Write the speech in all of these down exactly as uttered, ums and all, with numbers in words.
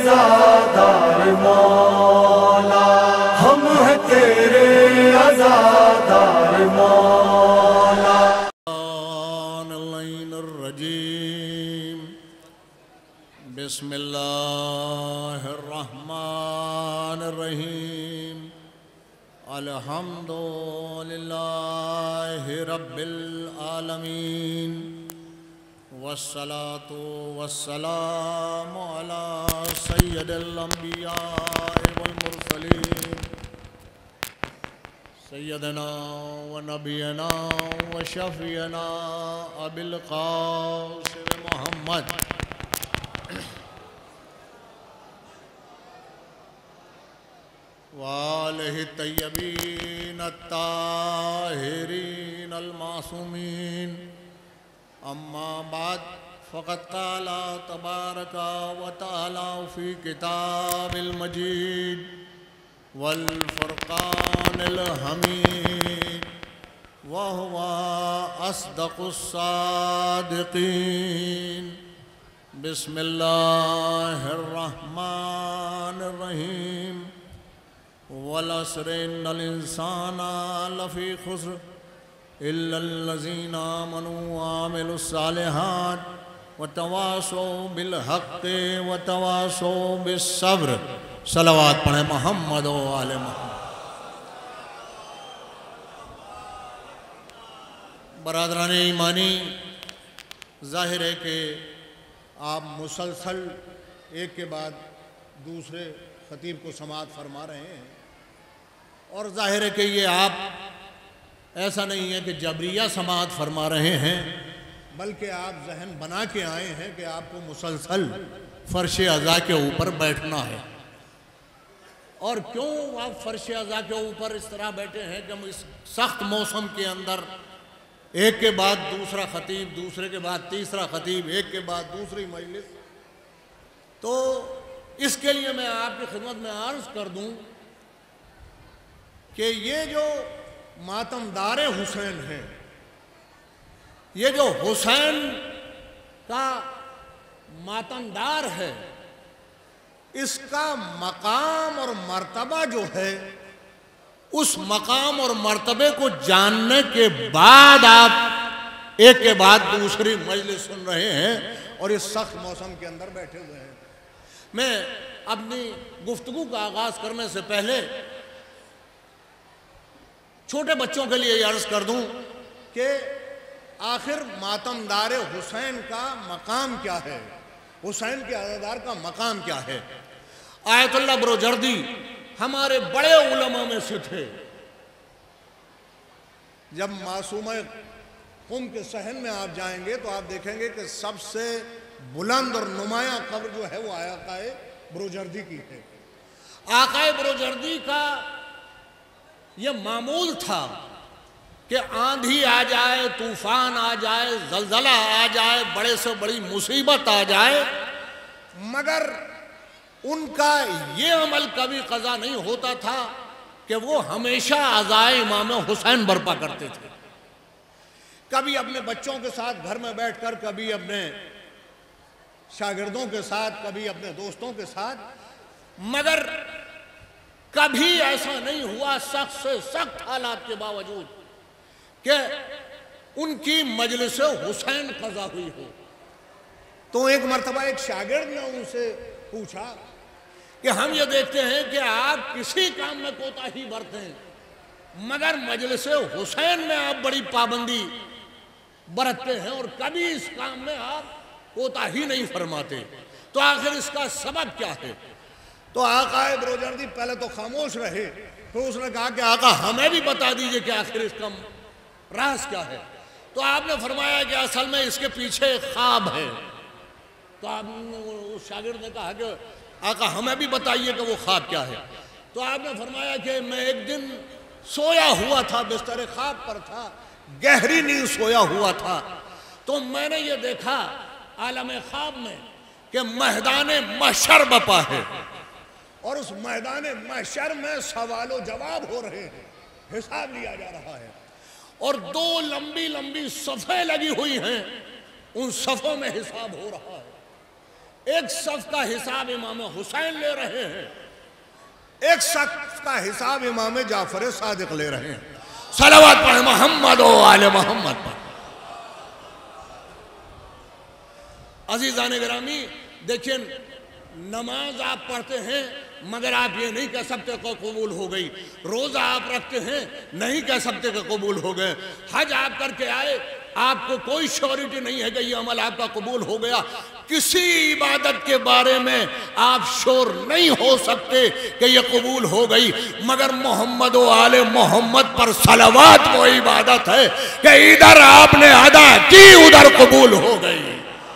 عزادار مولا، ہم ہیں تیرے عزادار مولا۔ اللعین الرجیم، بسم اللہ الرحمن الرحیم، الحمد للہ رب العالمین، والصلاة والسلام على سید الانبیاء والمرسلین، سیدنا و نبینا و شفیعنا ابی القاسم محمد وآلہ الطیبین الطاہرین المعصومین، اما بعد فقد قال تبارک و تعالی فی کتاب المجید والفرقان الحمید، وهو اصدق الصادقین۔ بسم اللہ الرحمن الرحیم، والعصر ان الانسان لفی خسر الا الذین آمنوا وعملوا الصالحات وتواصوا بالحق وتواصوا بالصبر۔ صلوات پڑھیں محمد و آل محمد۔ برادران ایمانی، ظاہر ہے کہ آپ مسلسل ایک کے بعد دوسرے خطیب کو سماعت فرما رہے ہیں، اور ظاہر ہے کہ یہ آپ ایسا نہیں ہے کہ جبریہ سماعت فرما رہے ہیں، بلکہ آپ ذہن بنا کے آئے ہیں کہ آپ کو مسلسل فرش عزا کے اوپر بیٹھنا ہے۔ اور کیوں آپ فرش عزا کے اوپر اس طرح بیٹھے ہیں کہ ہم اس سخت موسم کے اندر ایک کے بعد دوسرا خطیب، دوسرے کے بعد تیسرا خطیب، ایک کے بعد دوسری مجلس، تو اس کے لیے میں آپ کی خدمت میں عرض کر دوں کہ یہ جو ماتمدار حسین ہیں، یہ جو حسین کا ماتمدار ہے، اس کا مقام اور مرتبہ جو ہے، اس مقام اور مرتبے کو جاننے کے بعد آپ ایک کے بعد دوسری مجلس سن رہے ہیں اور اس سخت موسم کے اندر بیٹھے ہوئے ہیں۔ میں اپنی گفتگو کا آغاز کرنے سے پہلے چھوٹے بچوں کے لیے یہ عرض کر دوں کہ آخر ماتمدار حسین کا مقام کیا ہے، حسین کے عزادار کا مقام کیا ہے۔ آیت اللہ بروجردی ہمارے بڑے علماء میں سے تھے۔ جب معصومہ قم کے صحن میں آپ جائیں گے تو آپ دیکھیں گے کہ سب سے بلند اور نمایاں قبر جو ہے وہ آقا بروجردی کی ہے۔ آقا بروجردی کا یہ معمول تھا کہ آندھی آ جائے، طوفان آ جائے، زلزلہ آ جائے، بڑے سے بڑی مصیبت آ جائے، مگر ان کا یہ عمل کبھی قضا نہیں ہوتا تھا کہ وہ ہمیشہ عزائے امام حسین برپا کرتے تھے۔ کبھی اپنے بچوں کے ساتھ گھر میں بیٹھ کر، کبھی اپنے شاگردوں کے ساتھ، کبھی اپنے دوستوں کے ساتھ، مگر کبھی ایسا نہیں ہوا سخت سے سخت حالات کے باوجود کہ ان کی مجلس حسین قضا ہوئی ہو۔ تو ایک مرتبہ ایک شاگرد نے ان سے پوچھا کہ ہم یہ دیکھتے ہیں کہ آپ کسی کام میں کوتاہی برتیں، مگر مجلس حسین میں آپ بڑی پابندی برتتے ہیں اور کبھی اس کام میں آپ کوتاہی نہیں فرماتے، تو آخر اس کا سبب کیا ہے؟ تو آقا بروجردی پہلے تو خاموش رہے، پھر اس نے کہا کہ آقا ہمیں بھی بتا دیجئے کہ آخر اس کا راز کیا ہے۔ تو آپ نے فرمایا کہ اصل میں اس کے پیچھے ایک خواب ہے۔ تو آپ نے اس شاگرد نے کہا کہ آقا ہمیں بھی بتائیے کہ وہ خواب کیا ہے۔ تو آپ نے فرمایا کہ میں ایک دن سویا ہوا تھا، بستر خواب پر تھا، گہری نیند سویا ہوا تھا، تو میں نے یہ دیکھا عالم خواب میں کہ میدان محشر بپا ہے، اور اس میدان محشر میں سوال و جواب ہو رہے ہیں، حساب لیا جا رہا ہے، اور دو لمبی لمبی صفیں لگی ہوئی ہیں، ان صفوں میں حساب ہو رہا ہے۔ ایک صف کا حساب امام حسین لے رہے ہیں، ایک صف کا حساب امام جعفر صادق لے رہے ہیں۔ صلوات پڑھیں محمد و آل محمد پر۔ عزیزان گرامی دیکھیں، نماز آپ پڑھتے ہیں مگر آپ یہ نہیں کہہ سکتے کہ قبول ہو گئی، روزہ آپ رکھتے ہیں نہیں کہہ سکتے کہ قبول ہو گئے، حج آپ کر کے آئے آپ کو کوئی شیورٹی نہیں ہے کہ یہ عمل آپ کا قبول ہو گیا، کسی عبادت کے بارے میں آپ شور نہیں ہو سکتے کہ یہ قبول ہو گئی، مگر محمد و آل محمد پر صلوات وہ عبادت ہے کہ ادھر آپ نے ادا کی ادھر قبول ہو گئی۔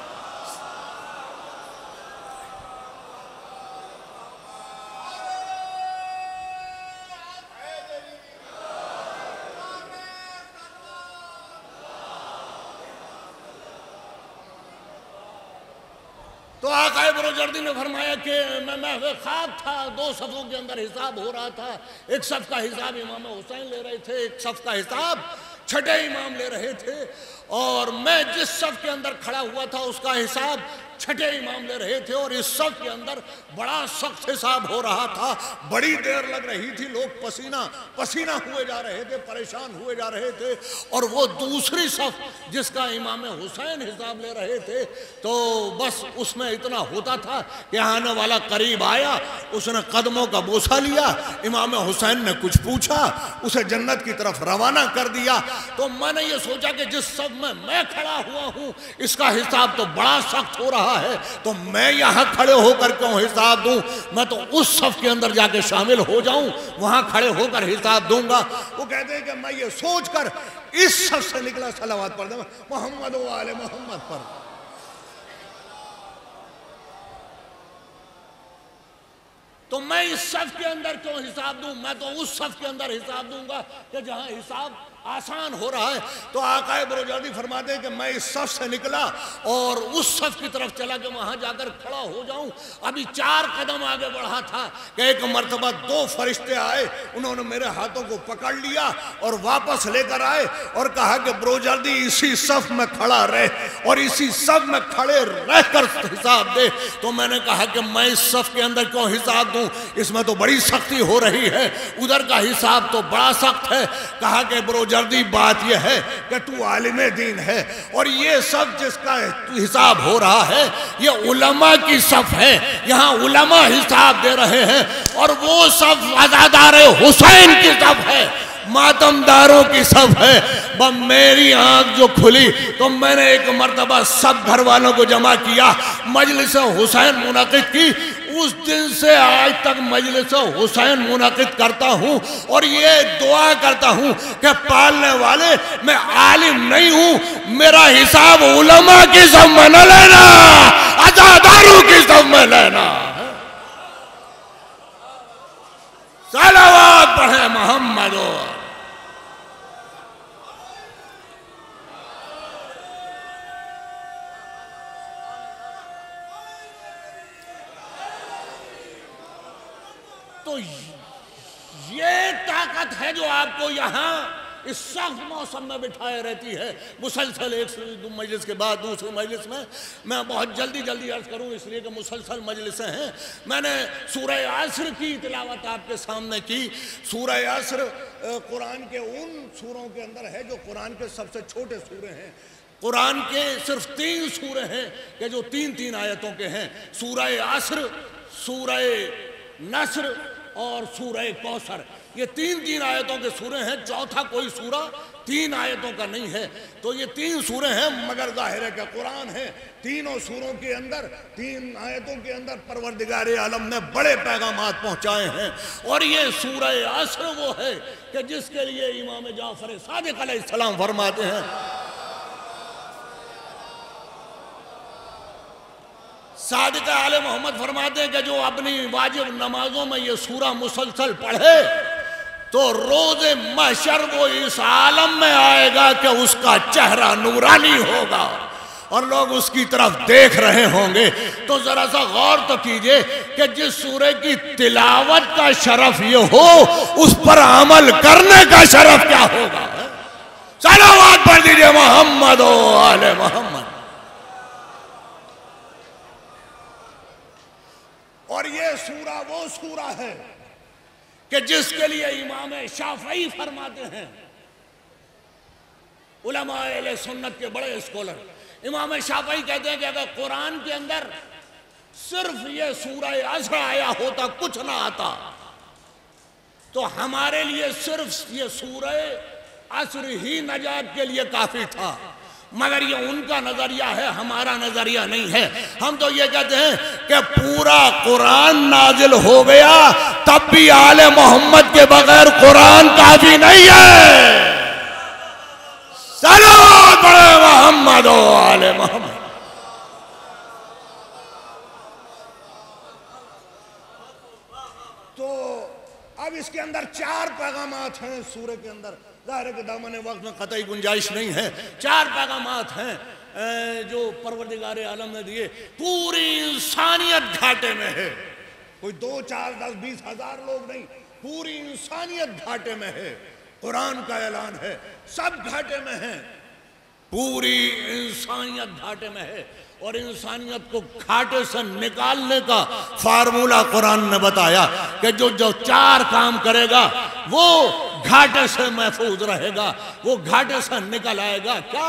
تو آقا بروجردی نے فرمایا کہ میں میں خواب تھا، دو صفوں کے اندر حساب ہو رہا تھا، ایک صف کا حساب امام حسین لے رہے تھے، ایک صف کا حساب چھٹے امام لے رہے تھے، اور میں جس صف کے اندر کھڑا ہوا تھا اس کا حساب چھٹے امام لے رہے تھے، اور اس صف کے اندر بڑا سخت حساب ہو رہا تھا، بڑی دیر لگ رہی تھی، لوگ پسینہ پسینہ ہوئے جا رہے تھے، پریشان ہوئے جا رہے تھے، اور وہ دوسری صف جس کا امام حسین حساب لے رہے تھے تو بس اس میں اتنا ہوتا تھا کہ آنے والا قریب آیا، اس نے قدموں کا بوسہ لیا، امام حسین نے کچھ پوچھا، اسے جنت کی طرف روانہ کر دیا۔ تو میں نے یہ سوچا کہ جس صف میں میں کھڑا ہوا ہوں اس کا حساب تو بڑا سخت ہو رہا ہے، تو میں یہاں کھڑے ہو کر کیوں حساب دوں، میں تو اس صف کے اندر جا کے شامل ہو جاؤں، وہاں کھڑے ہو کر حساب دوں گا۔ وہ کہتے ہیں کہ میں یہ سوچ کر اس صف سے نکلا، صلوات پڑھ دیں محمد و آل محمد پر۔ تو میں اس صف کے اندر کیوں حساب دوں، میں تو اس صف کے اندر حساب دوں گا کہ جہاں حساب آسان ہو رہا ہے۔ تو آقا بروجردی فرماتے ہیں کہ میں اس صف سے نکلا اور اس صف کی طرف چلا کہ وہاں جا کر کھڑا ہو جاؤں، ابھی چار قدم آگے بڑھا تھا کہ ایک مرتبہ دو فرشتے آئے، انہوں نے میرے ہاتھوں کو پکڑ لیا اور واپس لے کر آئے اور کہا کہ بروجردی اسی صف میں کھڑا رہ اور اسی صف میں کھڑے رہ کر حساب دے۔ تو میں نے کہا کہ میں اس صف کے اندر کیوں حساب دوں، اس میں تو بڑی سختی ہو رہی ہے، ادھر کا حساب تو بڑا سخت ہے۔ کہا کہ بروجردی جردی بات یہ ہے کہ تو عالم دین ہے، اور یہ سب جس کا حساب ہو رہا ہے یہ علماء کی صف ہے، یہاں علماء حساب دے رہے ہیں، اور وہ صف عزادار حسین کی صف ہے، ماتم داروں کی صف ہے۔ بس میری آنکھ جو کھلی تو میں نے ایک مرتبہ سب گھر والوں کو جمع کیا، مجلس حسین منعقد کی، اس دن سے آج تک مجلس حسین منعقد کرتا ہوں اور یہ دعا کرتا ہوں کہ پالنے والے میں عالم نہیں ہوں، میرا حساب علماء کی صف میں نہ لینا، عزاداروں کی صف میں لینا۔ صلوات پڑھیں محمد و تو یہ طاقت ہے جو آپ کو یہاں اس سخت موسم میں بٹھائے رہتی ہے، مسلسل ایک مجلس کے بعد دوسرے مجلس میں۔ میں بہت جلدی جلدی عرض کروں اس لیے کہ مسلسل مجلسیں ہیں۔ میں نے سورہ عصر کی تلاوت آپ کے سامنے کی۔ سورہ عصر قرآن کے ان سوروں کے اندر ہے جو قرآن کے سب سے چھوٹے سورے ہیں۔ قرآن کے صرف تین سورے ہیں کہ جو تین تین آیتوں کے ہیں، سورہ عصر، سورہ نصر اور سورہ کوثر۔ یہ تین تین آیتوں کے سورے ہیں، چوتھا کوئی سورہ تین آیتوں کا نہیں ہے۔ تو یہ تین سورے ہیں، مگر ظاہر ہے کہ قرآن ہے، تینوں سوروں کے اندر تین آیتوں کے اندر پروردگار عالم نے بڑے پیغامات پہنچائے ہیں، اور یہ سورہ عصر وہ ہے کہ جس کے لیے امام جعفر صادق علیہ السلام فرماتے ہیں، صادق آل محمد فرماتے ہیں کہ جو اپنی واجب نمازوں میں یہ سورہ مسلسل پڑھے تو روز محشر وہ اس عالم میں آئے گا کہ اس کا چہرہ نورانی ہوگا اور لوگ اس کی طرف دیکھ رہے ہوں گے۔ تو ذرا سا غور تو کیجئے کہ جس سورے کی تلاوت کا شرف یہ ہو، اس پر عمل کرنے کا شرف کیا ہوگا۔ صلوات پڑھ دیجئے محمد و آل محمد۔ اور یہ سورہ وہ سورہ ہے کہ جس کے لیے امام شافعی فرماتے ہیں، علماء اہل سنت کے بڑے اسکولر، امام شافعی کہتے ہیں کہ اگر قرآن کے اندر صرف یہ سورہ عصر آیا ہوتا، کچھ نہ آتا، تو ہمارے لیے صرف یہ سورہ عصر ہی نجات کے لیے کافی تھا، مگر یہ ان کا نظریہ ہے، ہمارا نظریہ نہیں ہے۔ ہم تو یہ کہتے ہیں کہ پورا قرآن نازل ہو گیا تب بھی آل محمد کے بغیر قرآن کافی نہیں ہے۔ صلوات پڑھے محمد و آل محمد۔ تو اب اس کے اندر چار پیغامات ہیں سورہ کے اندر، ظاہر ہے کہ دامن وقت میں قطعی گنجائش نہیں ہے، چار پیغامات ہیں جو پروردگار عالم نے دیے۔ پوری انسانیت گھاٹے میں ہے، کوئی دو چار دس بیس ہزار لوگ نہیں، پوری انسانیت گھاٹے میں ہے، قرآن کا اعلان ہے، سب گھاٹے میں ہیں، پوری انسانیت گھاٹے میں ہے، اور انسانیت کو گھاٹے سے نکالنے کا فارمولہ قرآن نے بتایا کہ جو جو چار کام کرے گا وہ گھاٹے سے محفوظ رہے گا، وہ گھاٹے سے نکل آئے گا۔ کیا؟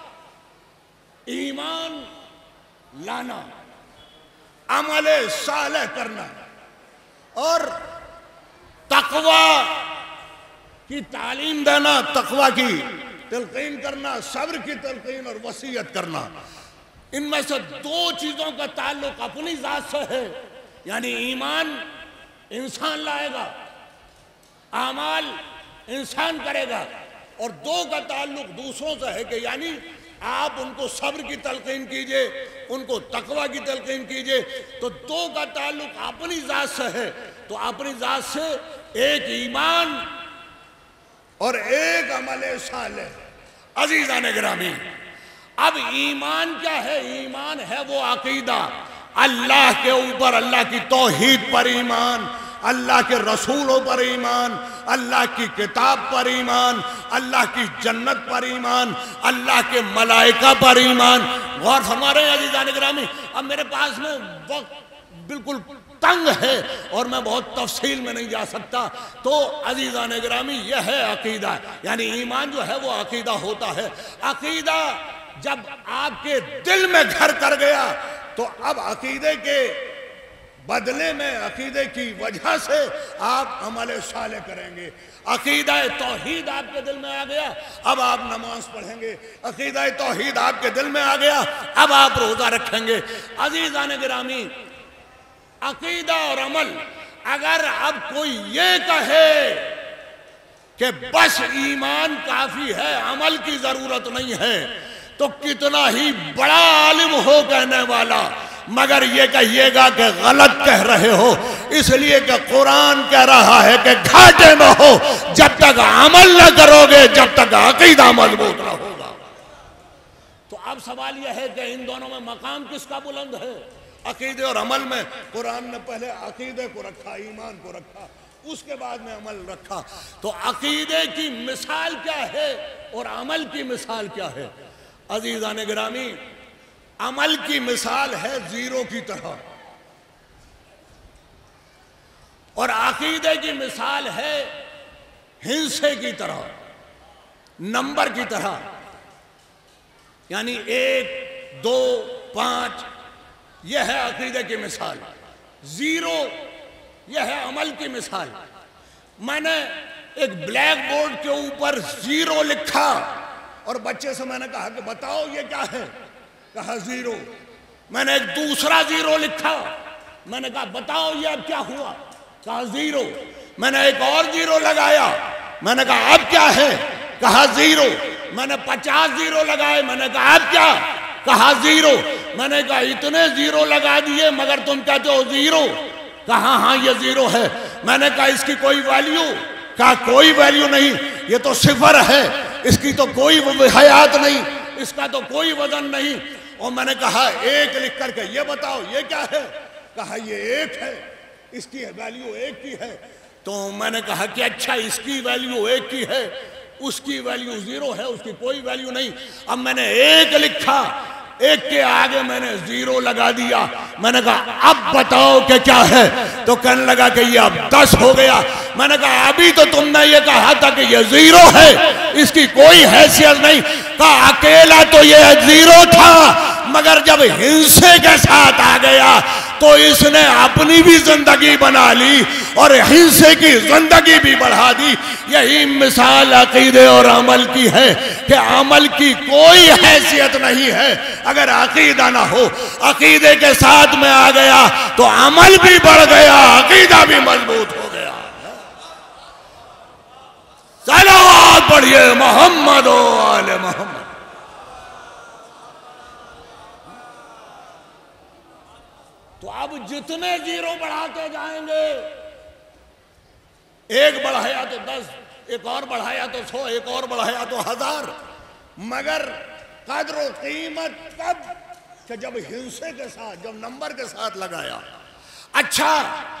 ایمان لانا، عمل صالح کرنا، اور تقوی کی تعلیم دینا، تقوی کی تلقین کرنا، صبر کی تلقین اور وصیت کرنا۔ ان میں سے دو چیزوں کا تعلق اپنی ذات سے ہے، یعنی ایمان انسان لائے گا، اعمال انسان کرے گا، اور دو کا تعلق دوسروں سے ہے کہ یعنی آپ ان کو صبر کی تلقین کیجئے، ان کو تقوی کی تلقین کیجئے۔ تو دو کا تعلق اپنی ذات سے ہے، تو اپنی ذات سے ایک ایمان اور ایک عمل صالح۔ عزیزان گرامی، اب ایمان کیا ہے؟ ایمان ہے وہ عقیدہ، اللہ کے اوپر، اللہ کی توحید پر ایمان، اللہ کے رسولوں پر ایمان، اللہ کی کتاب پر ایمان، اللہ کی جنت پر ایمان، اللہ کے ملائکہ پر ایمان۔ غور فرمائیں عزیزان گرامی، اب میرے پاس میں وقت بالکل تنگ ہے اور میں بہت تفصیل میں نہیں جا سکتا، تو عزیزان گرامی یہ ہے عقیدہ، یعنی ایمان جو ہے وہ عقیدہ ہوتا ہے۔ عقیدہ جب آپ کے دل میں گھر کر گیا تو اب عقیدے کے بدلے میں، عقیدے کی وجہ سے آپ عمل صالح کریں گے۔ عقیدہ توحید آپ کے دل میں آ گیا، اب آپ نماز پڑھیں گے۔ عقیدہ توحید آپ کے دل میں آ گیا، اب آپ روزہ رکھیں گے۔ عزیزان گرامی، عقیدہ اور عمل، اگر اب کوئی یہ کہے کہ بس ایمان کافی ہے، عمل کی ضرورت نہیں ہے، تو کتنا ہی بڑا عالم ہو کہنے والا، مگر یہ کہیے گا کہ غلط کہہ رہے ہو، اس لیے کہ قرآن کہہ رہا ہے کہ گھاٹے میں ہو جب تک عمل نہ کرو گے، جب تک عقیدہ مضبوط نہ ہوگا۔ تو اب سوال یہ ہے کہ ان دونوں میں مقام کس کا بلند ہے؟ عقیدے اور عمل میں قرآن نے پہلے عقیدے کو رکھا، ایمان کو رکھا، اس کے بعد میں عمل رکھا۔ تو عقیدے کی مثال کیا ہے اور عمل کی مثال کیا ہے؟ عزیزان گرامی، عمل کی مثال ہے زیرو کی طرح، اور عقیدے کی مثال ہے ہندسے کی طرح، نمبر کی طرح، یعنی ایک دو پانچ، یہ ہے عقیدے کی مثال۔ زیرو یہ ہے عمل کی مثال۔ میں نے ایک بلیک بورڈ کے اوپر زیرو لکھا اور بچے سے میں نے کہا کہ بتاؤ یہ کیا ہے؟ کہا زیرو۔ میں نے ایک دوسرا زیرو لکھا، میں نے کہا بتاؤ یہ اب کیا ہوا؟ کہا زیرو۔ میں نے ایک اور زیرو لگایا، میں نے کہا اب کیا ہے؟ کہا زیرو۔ میں نے پچاس زیرو لگائے، میں نے کہا اب کیا؟ کہا زیرو۔ میں نے کہا اتنے زیرو لگا دیے مگر تم کہتے ہو زیرو؟ کہا ہاں یہ زیرو ہے۔ میں نے کہا اس کی کوئی ویلیو؟ کہا کوئی ویلیو نہیں، یہ تو صفر ہے، اس کی تو کوئی حیات نہیں، اس کا تو کوئی وزن نہیں۔ اور میں نے کہا ایک لکھ کر کے یہ بتاؤ یہ کیا ہے؟ کہا یہ ایک ہے، اس کی ویلیو ایک کی ہے۔ تو میں نے کہا کہ اچھا اس کی ویلیو ایک کی ہے، اس کی ویلیو زیرو ہے، اس کی کوئی ویلیو نہیں۔ اب میں نے ایک لکھا، ایک کے آگے میں نے زیرو لگا دیا. میں نے کہا اب بتاؤ کہ کیا ہے؟ تو کہنے لگا کہ یہ اب دس ہو گیا. میں نے کہا ابھی تو تم نے یہ کہا تھا کہ یہ زیرو ہے، اس کی کوئی حیثیت نہیں. کہا اکیلا تو یہ زیرو تھا، مگر جب ہنسے کے ساتھ آ گیا تو اس نے اپنی بھی زندگی بنا لی اور ہنسے کی زندگی بھی بڑھا دی. یہی مثال عقیدے اور عمل کی ہے کہ عمل کی کوئی حیثیت نہیں ہے اگر عقیدہ نہ ہو. عقیدے کے ساتھ میں آ گیا تو عمل بھی بڑھ گیا، عقیدہ بھی مضبوط ہو گیا. صلوات پڑھیے محمد و آل محمد. تو اب جتنے زیرو بڑھاتے جائیں گے، ایک بڑھایا تو دس، ایک اور بڑھایا تو سو، ایک اور بڑھایا تو ہزار، مگر قدر و قیمت کب؟ کہ جب ہنسے کے ساتھ، جب نمبر کے ساتھ لگایا. اچھا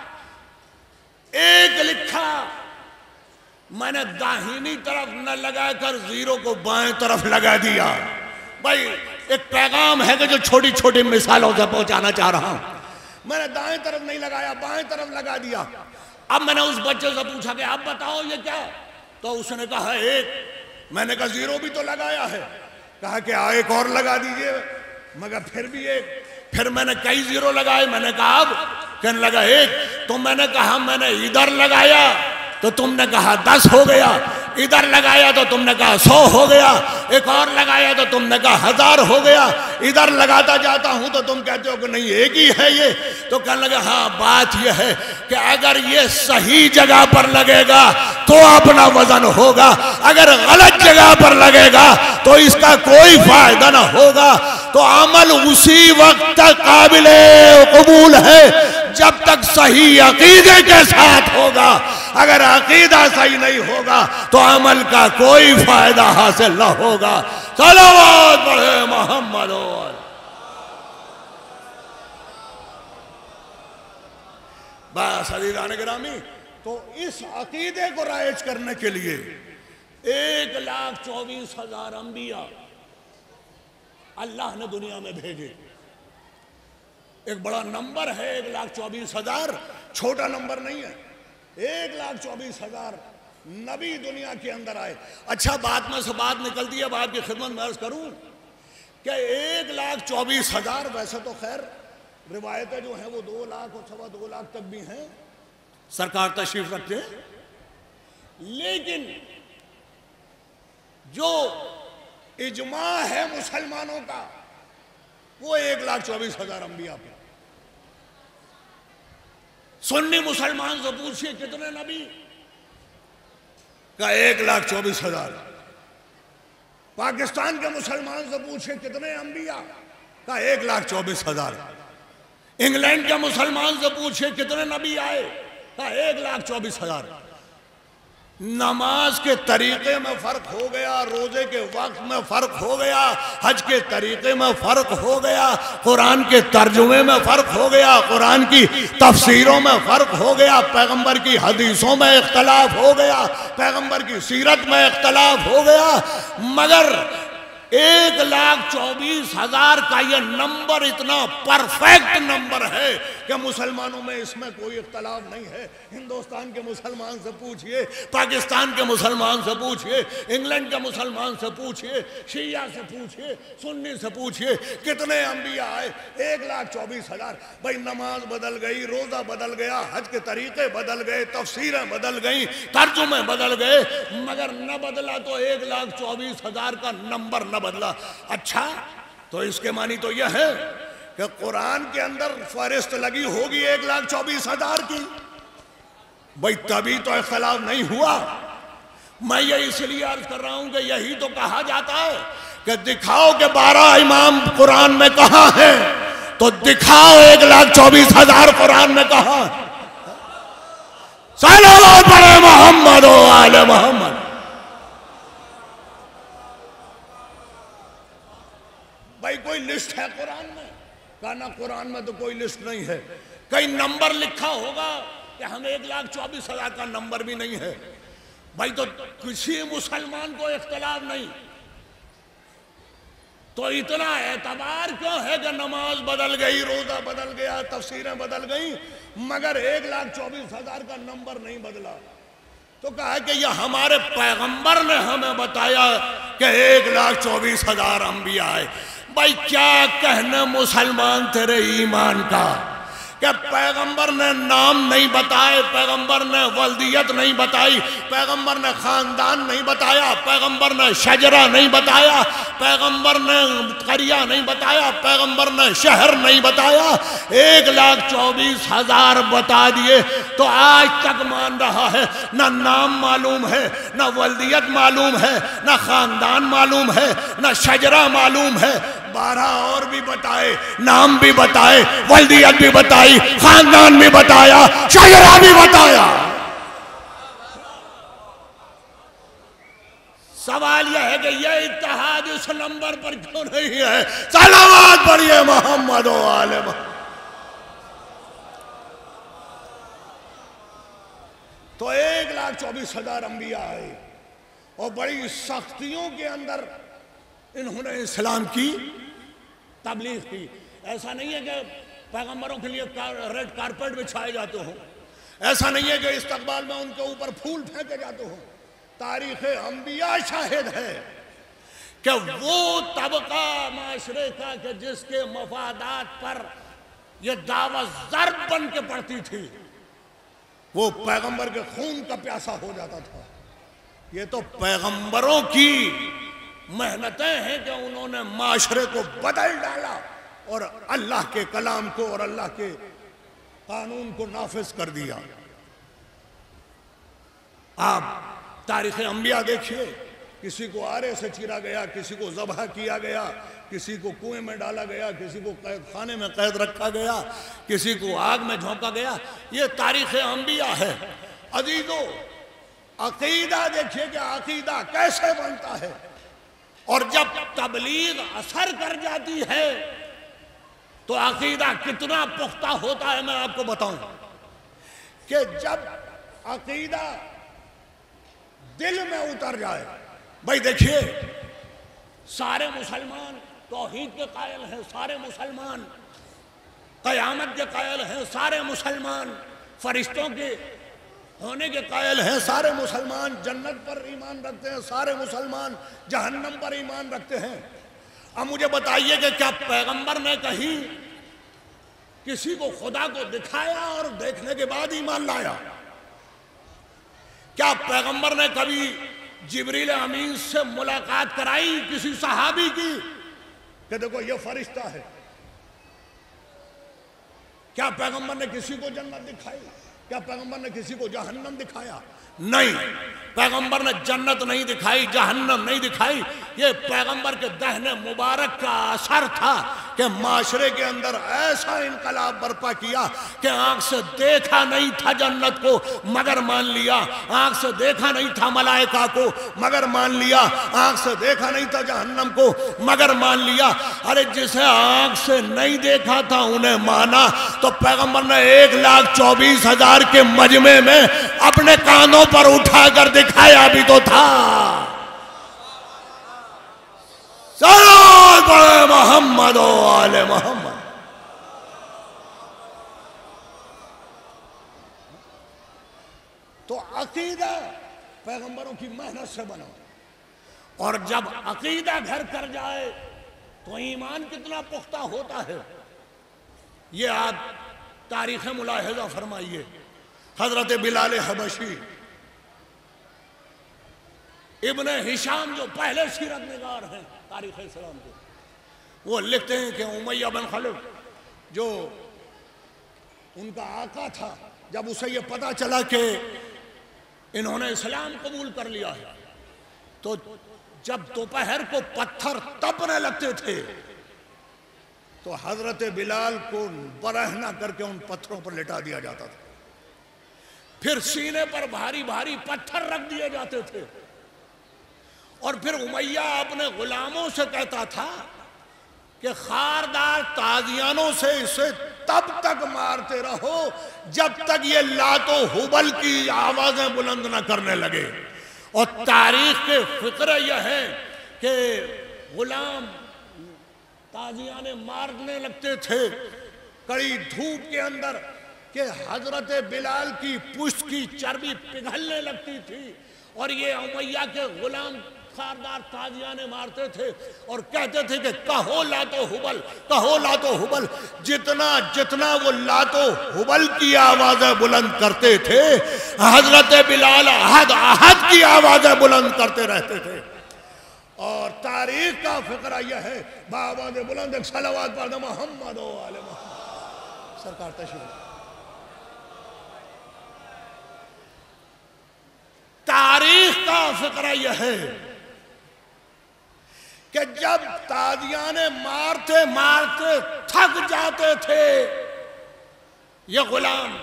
ایک لکھا، میں نے داہنی طرف نہ لگا کر زیرو کو بائیں طرف لگا دیا. بھائی ایک پیغام ہے کہ جو چھوٹی چھوٹی مثالوں سے پہنچانا چاہ رہا ہوں. میں نے دائیں طرف نہیں لگایا، بائیں طرف لگا دیا. اب میں نے اس بچے سے پوچھا کہ اب بتاؤ یہ کیا؟ تو اس نے کہا ایک. میں نے کہا زیرو بھی تو لگایا ہے. کہا کہ ایک اور لگا دیجئے، مگر پھر بھی ایک. پھر میں نے کئی زیرو لگائے. میں نے کہا اب؟ کہنے لگا ایک. تو میں نے کہا میں نے ادھر لگایا تو تم نے کہا دس ہو گیا، ادھر لگایا تو تم نے کہا سو ہو گیا، ایک اور لگایا تو تم نے کہا ہزار ہو گیا. ادھر لگاتا جاتا ہوں تو تم کہتے ہو کہ نہیں ایک ہی ہے یہ. تو کہنے لگا ہاں بات یہ ہے کہ اگر یہ صحیح جگہ پر لگے گا تو اپنا وزن ہوگا، اگر غلط جگہ پر لگے گا تو اس کا کوئی فائدہ نہ ہوگا. تو عمل اسی وقت تک قابل قبول ہے جب تک صحیح عقیدے کے ساتھ ہوگا. اگر عقیدہ صحیح نہیں ہوگا تو عمل کا کوئی فائدہ حاصل نہ ہوگا. صلوات پڑھے محمد و بس. عزیزان گرامی، تو اس عقیدے کو رائج کرنے کے لیے ایک لاکھ چوبیس ہزار انبیاء اللہ نے دنیا میں بھیجے. ایک بڑا نمبر ہے ایک لاکھ چوبیس ہزار، چھوٹا نمبر نہیں ہے. ایک لاکھ چوبیس ہزار نبی دنیا کے اندر آئے. اچھا بات میں سے بات نکلتی ہے، اب آپ کی خدمت میں عرض کروں کہ ایک لاکھ چوبیس ہزار ویسے تو خیر روایتیں جو ہیں وہ دو لاکھ اور سوا دو لاکھ تک بھی ہیں، سرکار تشریف رکھتے ہیں. لیکن جو اجماع ہے مسلمانوں کا وہ ایک لاکھ چوبیس ہزار انبیاء پہ. سنی مسلمان سے پوچھئے کتنے نبی؟ کہا ایک لاکھ چوبیس ہزار. پاکستان کے مسلمان سے پوچھئے کتنے انبیاء؟ کہا ایک لاکھ چوبیس ہزار. انگلینڈ کے مسلمان سے پوچھئے کتنے نبی آئے؟ کہا ایک لاکھ چوبیس ہزار. نماز کے طریقے میں فرق ہو گیا، روزے کے وقت میں فرق ہو گیا، حج کے طریقے میں فرق ہو گیا، قرآن کے ترجمے میں فرق ہو گیا، قرآن کی تفسیروں میں فرق ہو گیا، پیغمبر کی حدیثوں میں اختلاف ہو گیا، پیغمبر کی سیرت میں اختلاف ہو گیا، مگر ایک لاکھ چوبیس ہزار کا یہ نمبر اتنا پرفیکٹ نمبر ہے کہ مسلمانوں میں اس میں کوئی اختلاف نہیں ہے. ہندوستان کے مسلمان سے پوچھئے، پاکستان کے مسلمان سے پوچھئے، انگلینڈ کے مسلمان سے پوچھئے، شیعہ سے پوچھئے، سنی سے پوچھئے کتنے انبیاء آئے؟ ایک لاکھ چوبیس ہزار. بھائی نماز بدل گئی، روزہ بدل گیا، حج کے طریقے بدل گئے، تفسیریں بدل گئیں، ترجمے بدل گئے، مگر نہ بدلا تو ایک لاکھ چوبیس ہزار کا نمبر نہ بدلا. اچھا تو اس کے معنی تو یہ ہے کہ قرآن کے اندر فہرست لگی ہوگی ایک لاکھ چوبیس ہزار کی. بھئی تبھی تو اختلاف نہیں ہوا. میں یہ اس لیے عرض کر رہا ہوں کہ یہی تو کہا جاتا ہے کہ دکھاؤ کہ بارہ امام قرآن میں کہاں ہیں، تو دکھاؤ ایک لاکھ چوبیس ہزار قرآن میں کہاں. صلوات پڑھے محمد و آل محمد. بھائی کوئی لسٹ ہے قرآن میں؟ کہا نہ قرآن میں تو کوئی لسٹ نہیں ہے. کئی نمبر لکھا ہوگا کہ ہم ایک لاکھ چوبیس ہزار کا نمبر بھی نہیں ہے. بھائی تو کسی مسلمان کو اختلاف نہیں. تو اتنا اعتبار کیوں ہے کہ نماز بدل گئی، روزہ بدل گیا، تفسیریں بدل گئیں، مگر ایک لاکھ چوبیس ہزار کا نمبر نہیں بدلا؟ تو کہا کہ یہ ہمارے پیغمبر نے ہمیں بتایا کہ ایک لاکھ چوبیس ہزار انبیاء آئے۔ بھائی کیا کہنے مسلمان تیرے ایمان کا کہ پیغمبر نے نام نہیں بتائے، پیغمبر نے ولدیت نہیں بتائی، پیغمبر نے خاندان نہیں بتایا، پیغمبر نے شجرہ نہیں بتایا، پیغمبر نے قریہ نہیں بتایا، پیغمبر نے شہر نہیں بتایا، ایک لاکھ چوبیس ہزار بتا دیے، تو آج تک مان رہا ہے نہ نام معلوم ہے، نہ ولدیت معلوم ہے، نہ خاندان معلوم ہے، نہ شجرہ معلوم ہے۔ بارہ اور بھی بتائے، نام بھی بتائے، ولدیت بھی بتائی، خاندان بھی بتایا، شجرہ بھی بتایا۔ سوال یہ ہے کہ یہ اتحاد اس نمبر پر کیوں نہیں ہے؟ صلوات پڑھیے محمد و آل محمد۔ تو ایک لاکھ چوبیس ہزار انبیاء آئے اور بڑی سختیوں کے اندر انہوں نے اسلام کی تبلیغ کی۔ ایسا نہیں ہے کہ پیغمبروں کے لیے ریڈ کارپیٹ بچھائے جاتے ہوں، ایسا نہیں ہے کہ استقبال میں ان کے اوپر پھول پھینکے جاتے ہوں۔ تاریخ انبیاء شاہد ہے کہ وہ طبقہ معاشرے کا کہ جس کے مفادات پر یہ دعوت ضرب بن کے پڑتی تھی، وہ پیغمبر کے خون کا پیاسا ہو جاتا تھا۔ یہ تو پیغمبروں کی محنتیں ہیں کہ انہوں نے معاشرے کو بدل ڈالا اور اللہ کے کلام کو اور اللہ کے قانون کو نافذ کر دیا۔ آپ تاریخ انبیاء دیکھیے، کسی کو آرے سے چیرا گیا، کسی کو ذبح کیا گیا، کسی کو کنویں میں ڈالا گیا، کسی کو قید خانے میں قید رکھا گیا، کسی کو آگ میں جھونکا گیا۔ یہ تاریخ انبیاء ہے۔ عزیزو، عقیدہ دیکھیے کہ عقیدہ کیسے بنتا ہے، اور جب تبلیغ اثر کر جاتی ہے تو عقیدہ کتنا پختہ ہوتا ہے۔ میں آپ کو بتاؤں کہ جب عقیدہ دل میں اتر جائے، بھائی دیکھیے سارے مسلمان توحید کے قائل ہیں، سارے مسلمان قیامت کے قائل ہیں، سارے مسلمان فرشتوں کے ہونے کے قائل ہیں، سارے مسلمان جنت پر ایمان رکھتے ہیں، سارے مسلمان جہنم پر ایمان رکھتے ہیں۔ اب مجھے بتائیے کہ کیا پیغمبر نے کہیں کسی کو خدا کو دکھایا اور دیکھنے کے بعد ایمان لایا؟ کیا پیغمبر نے کبھی جبریل امین سے ملاقات کرائی کسی صحابی کی کہ دیکھو یہ فرشتہ ہے؟ کیا پیغمبر نے کسی کو جنت دکھائی؟ کیا پیغمبر نے کسی کو جہنم دکھایا؟ نہیں، پیغمبر نے جنت نہیں دکھائی، جہنم نہیں دکھائی۔ یہ پیغمبر کے دہن مبارک کا اثر تھا کہ معاشرے کے اندر ایسا انقلاب برپا کیا کہ آنکھ سے دیکھا نہیں تھا جنت کو مگر مان لیا، آنکھ سے دیکھا نہیں تھا ملائکہ کو مگر مان لیا، آنکھ سے دیکھا نہیں تھا جہنم کو مگر مان لیا۔ ارے جسے آنکھ سے نہیں دیکھا تھا انہیں مانا، تو پیغمبر نے ایک لاکھ چوبیس ہزار کے مجمع میں اپنے کانوں پر اٹھا کر دکھایا بھی تو تھا۔ صلوات پڑھے محمد و آل محمد۔ تو عقیدہ پیغمبروں کی محنت سے بنا، اور جب عقیدہ گھر کر جائے تو ایمان کتنا پختہ ہوتا ہے۔ یہ آپ تاریخ ملاحظہ فرمائیے۔ حضرت بلال حبشی، ابن ہشام جو پہلے سیرت نگار ہیں تاریخ اسلام کے، وہ لکھتے ہیں کہ امیہ بن خلف جو ان کا آقا تھا، جب اسے یہ پتا چلا کہ انہوں نے اسلام قبول کر لیا ہے، تو جب دوپہر کو پتھر تپنے لگتے تھے تو حضرت بلال کو برہنہ کر کے ان پتھروں پر لٹا دیا جاتا تھا، پھر سینے پر بھاری بھاری پتھر رکھ دیے جاتے تھے، اور پھر امیہ اپنے غلاموں سے کہتا تھا کہ خاردار تازیانوں سے اسے تب تک مارتے رہو جب تک یہ لات و حبل کی آوازیں بلند نہ کرنے لگے۔ اور تاریخ کے فقرے یہ ہے کہ غلام تازیانے مارنے لگتے تھے کڑی دھوپ کے اندر کہ حضرت بلال کی پشت کی چربی پگھلنے لگتی تھی، اور یہ امیہ کے غلام خاردار تازیانے مارتے تھے اور کہتے تھے کہ کہو لاتو حبل، کہو لاتو حبل۔ جتنا جتنا وہ لاتو حبل کی آوازیں بلند کرتے تھے، حضرت بلال احد احد کی آوازیں بلند کرتے رہتے تھے۔ اور تاریخ کا فقرہ یہ ہے، بآواز بلند ایک صلوات پڑھ دو محمد و آل محمد۔ سرکار تشریف۔ تاریخ کا فقرہ یہ ہے کہ جب تازیانے مارتے مارتے تھک جاتے تھے یہ غلام،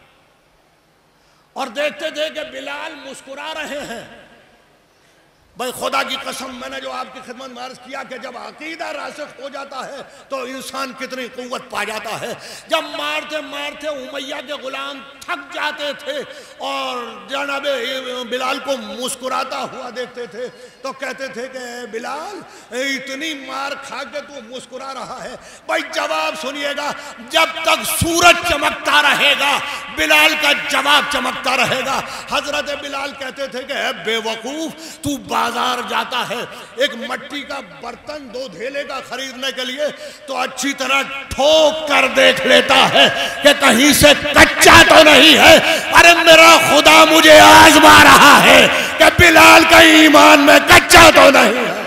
اور دیکھتے تھے کہ بلال مسکرا رہے ہیں، بھائی خدا کی قسم میں نے جو آپ کی خدمت میں عرض کیا کہ جب عقیدہ راسخ ہو جاتا ہے تو انسان کتنی قوت پا جاتا ہے۔ جب مارتے مارتے امیہ کے غلام تھک جاتے تھے اور جناب بلال کو مسکراتا ہوا دیکھتے تھے تو کہتے تھے کہ اے بلال اتنی مار کھا کے تو مسکرا رہا ہے۔ بھائی جواب سنیے گا، جب تک سورج چمکتا رہے گا بلال کا جواب چمکتا رہے گا۔ حضرت بلال کہتے تھے کہ اے بے وقوف، تو بازار جاتا ہے ایک مٹی کا برتن دو دھیلے کا خریدنے کے لیے تو اچھی طرح ٹھوک کر دیکھ لیتا ہے کہ کہیں سے کچا تو نہیں ہے۔ ارے میرا خدا مجھے آزما رہا ہے کہ بلال کا ایمان میں کچا تو نہیں ہے۔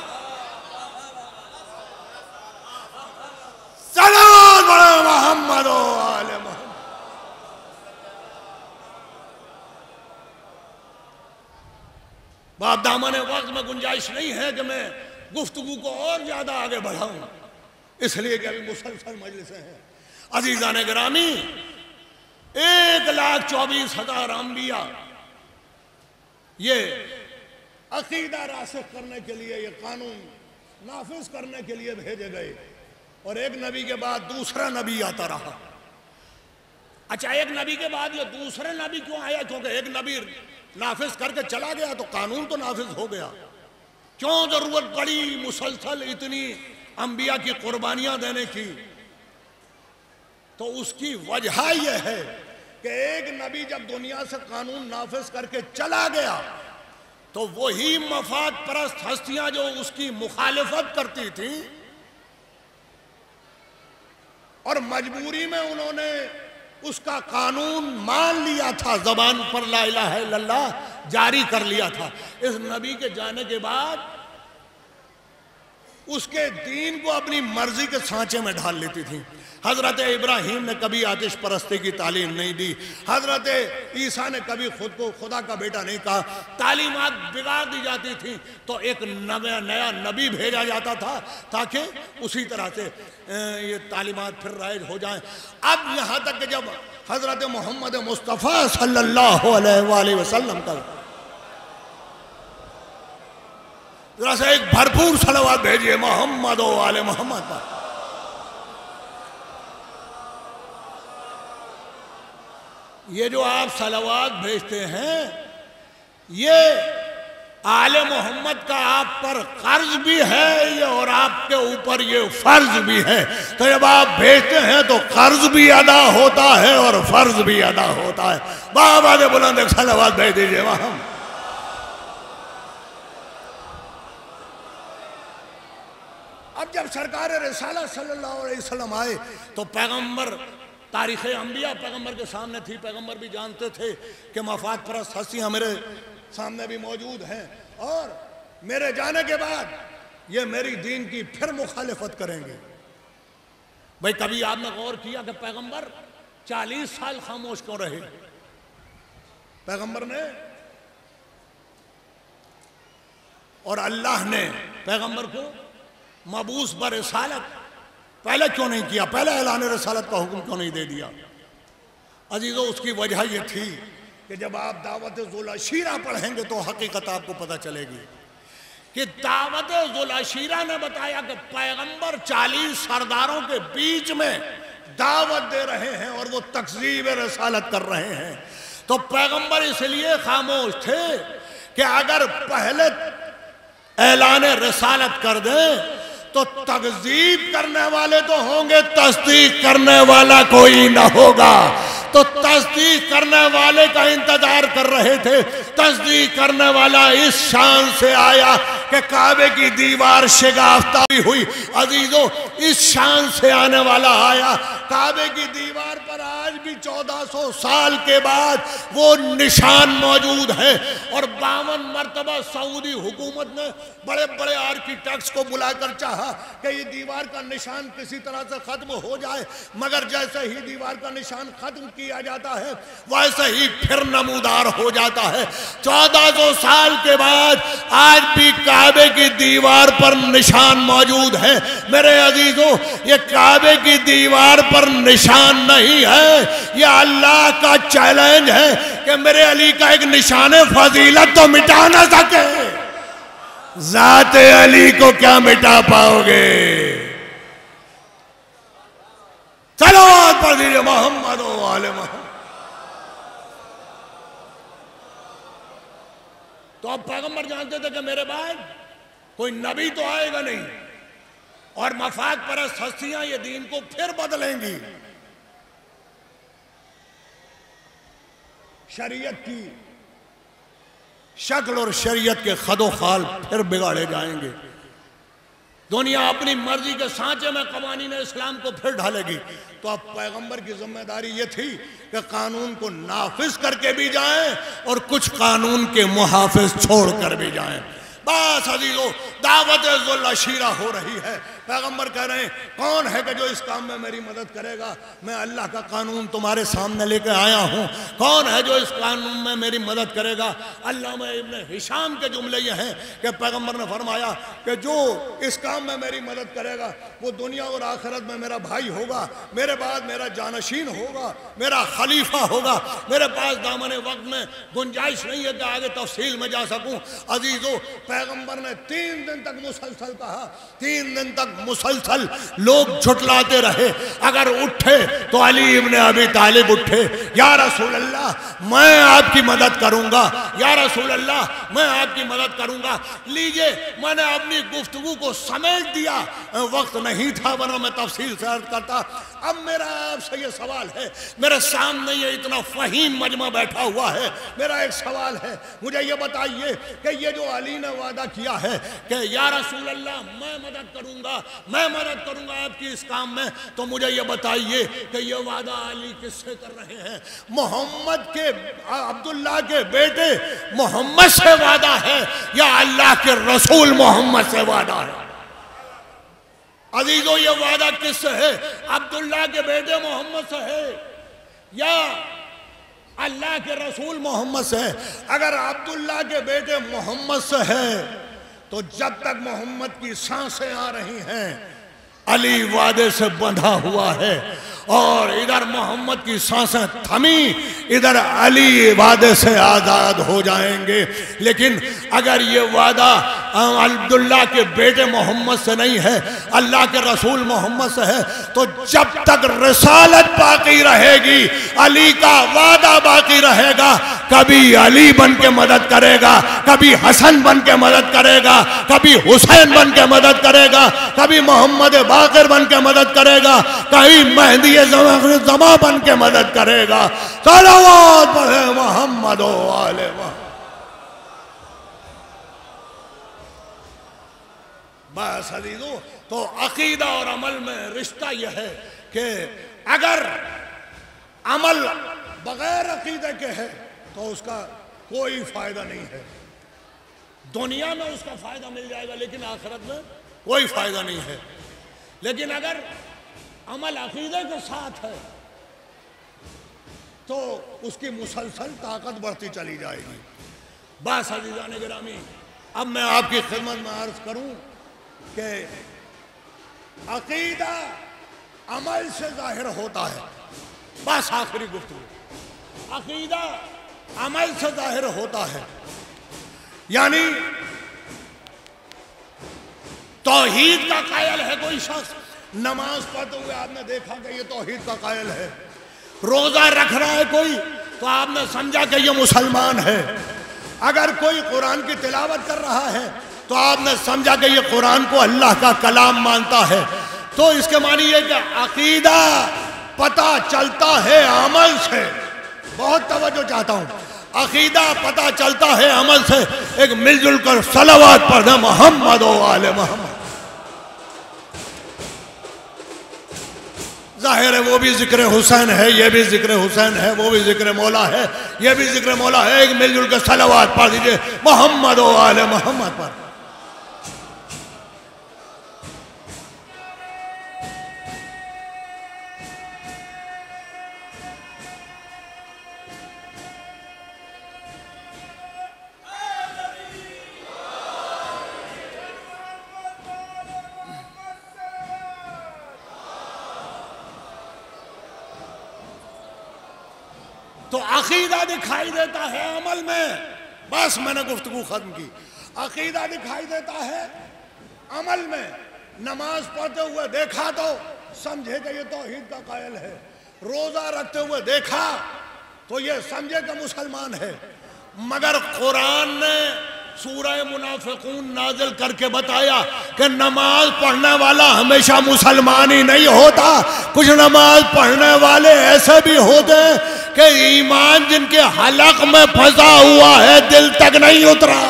سلام علی محمد و آل محمد۔ باپ دامن وقت میں گنجائش نہیں ہے کہ میں گفتگو کو اور زیادہ آگے بڑھاؤں، اس لیے کہ ابھی مسلسل مجلسیں ہیں۔ عزیزان گرامی، ایک لاکھ چوبیس ہزار انبیاء یہ عقیدہ راسخ کرنے کے لیے، یہ قانون نافذ کرنے کے لیے بھیجے گئے، اور ایک نبی کے بعد دوسرا نبی آتا رہا۔ اچھا، ایک نبی کے بعد یہ دوسرے نبی کیوں آیا؟ کیونکہ ایک نبی نافذ کر کے چلا گیا تو قانون تو نافذ ہو گیا، کیوں ضرورت پڑی مسلسل اتنی انبیاء کی قربانیاں دینے کی؟ تو اس کی وجہ یہ ہے کہ ایک نبی جب دنیا سے قانون نافذ کر کے چلا گیا تو وہی مفاد پرست ہستیاں جو اس کی مخالفت کرتی تھیں اور مجبوری میں انہوں نے اس کا قانون مان لیا تھا، زبان پر لا الہ الا اللہ جاری کر لیا تھا، اس نبی کے جانے کے بعد اس کے دین کو اپنی مرضی کے سانچے میں ڈھال لیتی تھی۔ حضرت ابراہیم نے کبھی آتش پرستی کی تعلیم نہیں دی، حضرت عیسیٰ نے کبھی خود کو خدا کا بیٹا نہیں کہا، تعلیمات بگاڑ دی جاتی تھی تو ایک نیا نبی بھیجا جاتا تھا تاکہ اسی طرح سے یہ تعلیمات پھر رائج ہو جائیں۔ اب یہاں تک کہ جب حضرت محمد مصطفیٰ صلی اللہ علیہ وآلہ وسلم کا ذرا سے ایک بھرپور صلوات بھیجئے محمد و آل محمد پر۔ یہ جو آپ صلوات بھیجتے ہیں یہ آل محمد کا آپ پر قرض بھی ہے اور آپ کے اوپر یہ فرض بھی ہے، تو جب آپ بھیجتے ہیں تو قرض بھی ادا ہوتا ہے اور فرض بھی ادا ہوتا ہے۔ بآواز بلند ایک صلوات بھیج دیجئے وہاں۔ اب جب سرکار رسالہ صلی اللہ علیہ وسلم آئے تو پیغمبر، تاریخ انبیاء پیغمبر کے سامنے تھی، پیغمبر بھی جانتے تھے کہ مفاد پرست ہستیاں میرے سامنے بھی موجود ہیں اور میرے جانے کے بعد یہ میری دین کی پھر مخالفت کریں گے۔ بھئی کبھی آپ نے غور کیا کہ پیغمبر چالیس سال خاموش کیوں رہے؟ پیغمبر نے اور اللہ نے پیغمبر کو مبعوث برسالت پہلے کیوں نہیں کیا؟ پہلے اعلان رسالت کا حکم کیوں نہیں دے دیا؟ عزیزو، اس کی وجہ یہ تھی کہ جب آپ دعوت ذوالعشیرہ پڑھیں گے تو حقیقت آپ کو پتہ چلے گی کہ دعوت ذوالعشیرہ نے بتایا کہ پیغمبر چالیس سرداروں کے بیچ میں دعوت دے رہے ہیں اور وہ تکذیب رسالت کر رہے ہیں، تو پیغمبر اس لیے خاموش تھے کہ اگر پہلے اعلان رسالت کر دیں تو تکذیب کرنے والے تو ہوں گے، تصدیق کرنے والا کوئی نہ ہوگا۔ تو تصدیق کرنے والے کا انتظار کر رہے تھے۔ تصدیق کرنے والا اس شان سے آیا کہ کعبے کی دیوار شگافتہ ہوئی۔ عزیزو، اس شان سے آنے والا آیا۔ کعبے کی دیوار پر آج بھی چودہ سو سال کے بعد وہ نشان موجود ہے، اور باون مرتبہ سعودی حکومت نے بڑے بڑے آرکیٹیکٹس کو بلا کر چاہا کہ یہ دیوار کا نشان کسی طرح سے ختم ہو جائے، مگر جیسے ہی دیوار کا نشان ختم کیا جاتا ہے ویسے ہی پھر نمودار ہو جاتا ہے۔ چودہ سو سال کے بعد آج بھی کعبے کی دیوار پر نشان موجود ہے۔ میرے عزیزوں، یہ کعبے کی دیوار پر نشان نہیں ہے، یہ اللہ کا چیلنج ہے کہ میرے علی کا ایک نشان فضیلت تو مٹا نہ سکے، ذات علی کو کیا مٹا پاؤ گے؟ صلوات پڑھ دیجئے محمد و آل محمد۔ تو اب پیغمبر جانتے تھے کہ میرے بعد کوئی نبی تو آئے گا نہیں، اور مفاد پرست ہستیاں یہ دین کو پھر بدلیں گی، شریعت کی شکل اور شریعت کے خد و خال پھر بگاڑے جائیں گے۔ دنیا اپنی مرضی کے سانچے میں قوانین اسلام کو پھر ڈھالے گی۔ تو اب پیغمبر کی ذمہ داری یہ تھی کہ قانون کو نافذ کر کے بھی جائیں اور کچھ قانون کے محافظ چھوڑ کر بھی جائیں۔ بس عزیزو، دعوت ذوالعشیرہ ہو رہی ہے۔ پیغمبر کہہ رہے ہیں کون ہے کہ جو اس کام میں میری مدد کرے گا؟ میں اللہ کا قانون تمہارے سامنے لے کے آیا ہوں۔ کون ہے جو اس قانون میں میری مدد کرے گا؟ علامہ ابن ہشام کے جملے یہ ہیں کہ پیغمبر نے فرمایا کہ جو اس کام میں میری مدد کرے گا وہ دنیا اور آخرت میں میرا بھائی ہوگا، میرے بعد میرا جانشین ہوگا، میرا خلیفہ ہوگا۔ میرے پاس دامن وقت میں گنجائش نہیں ہے کہ آگے تفصیل میں جا سکوں۔ عزیزو، پیغمبر نے تین دن تک مسلسل کہا، تین دن تک مسلسل لوگ جھٹلاتے رہے۔ اگر اٹھے تو علی ابن ابی طالب اٹھے، یا رسول اللہ میں آپ کی مدد کروں گا، یا رسول اللہ میں آپ کی مدد کروں گا۔ لیجئے، میں نے اپنی گفتگو کو سمیٹ دیا، وقت نہیں تھا ورنہ میں تفصیل سے عرض کرتا۔ اب میرا آپ سے یہ سوال ہے، میرے سامنے یہ اتنا فہیم مجمع بیٹھا ہوا ہے، میرا ایک سوال ہے، مجھے یہ بتائیے کہ یہ جو علی نے وعدہ کیا ہے کہ یا رسول اللہ میں مدد کروں گا، میں مدد کروں گا آپ کی اس کام میں، تو مجھے یہ بتائیے کہ یہ وعدہ علی کس سے کر رہے ہیں؟ محمد کے عبداللہ کے بیٹے محمد سے وعدہ ہے یا اللہ کے رسول محمد سے وعدہ ہے؟ عزیزو، یہ وعدہ کس سے ہے؟ عبداللہ کے بیٹے محمد سے ہے یا اللہ کے رسول محمد سے ہے؟ اگر عبداللہ کے بیٹے محمد سے ہے تو جب تک محمد کی سانسیں آ رہی ہیں علی وعدے سے بندھا ہوا ہے، اور ادھر محمد کی سانسیں تھمی، ادھر علی وعدے سے آزاد ہو جائیں گے۔ لیکن اگر یہ وعدہ عبداللہ کے بیٹے محمد سے نہیں ہے، اللہ کے رسول محمد سے ہے، تو جب تک رسالت باقی رہے گی علی کا وعدہ باقی رہے گا۔ کبھی علی بن کے مدد کرے گا، کبھی حسن بن کے مدد کرے گا، کبھی حسین بن کے مدد کرے گا، کبھی محمد باقر بن کے مدد کرے گا، کبھی مہدی زمان بن کے مدد کرے گا۔ صلوات پڑھے محمد و آل محمد۔ بس عزیزو، تو عقیدہ اور عمل میں رشتہ یہ ہے کہ اگر عمل بغیر عقیدے کے ہے تو اس کا کوئی فائدہ نہیں ہے۔ دنیا میں اس کا فائدہ مل جائے گا لیکن آخرت میں کوئی فائدہ نہیں ہے۔ لیکن اگر عمل عقیدے کے ساتھ ہے تو اس کی مسلسل طاقت بڑھتی چلی جائے گی۔ بس عزیزان گرامی، اب میں آپ کی خدمت میں عرض کروں کہ عقیدہ عمل سے ظاہر ہوتا ہے۔ بس آخری گفتگو، عقیدہ عمل سے ظاہر ہوتا ہے، یعنی توحید کا قائل ہے کوئی شخص، نماز پڑھتے ہوئے آپ نے دیکھا کہ یہ توحید کا قائل ہے، روزہ رکھ رہا ہے کوئی تو آپ نے سمجھا کہ یہ مسلمان ہے، اگر کوئی قرآن کی تلاوت کر رہا ہے تو آپ نے سمجھا کہ یہ قرآن کو اللہ کا کلام مانتا ہے، تو اس کے معنی یہ کہ عقیدہ پتہ چلتا ہے عمل سے. بہت توجہ چاہتا ہوں. عقیدہ پتہ چلتا ہے عمل سے. ایک مل جل کر صلوات پڑھنا محمد و آل محمد. ظاہر ہے وہ بھی ذکر حسین ہے، یہ بھی ذکر حسین ہے، وہ بھی ذکر مولا ہے، یہ بھی ذکر مولا ہے. ایک مل جل کر صلوات پڑھ دیجئے محمد و آل محمد پر. تو عقیدہ دکھائی دیتا ہے عمل میں. بس میں نے گفتگو ختم کی. عقیدہ دکھائی دیتا ہے عمل میں. نماز پڑھتے ہوئے دیکھا تو سمجھے کہ یہ توحید کا قائل ہے. روزہ رکھتے ہوئے دیکھا تو یہ سمجھے کہ مسلمان ہے. مگر قرآن نے سورہ منافقون نازل کر کے بتایا کہ نماز پڑھنے والا ہمیشہ مسلمان ہی نہیں ہوتا. کچھ نماز پڑھنے والے ایسے بھی ہوتے ہیں کہ ایمان جن کے حلق میں پھنسا ہوا ہے دل تک نہیں اترا.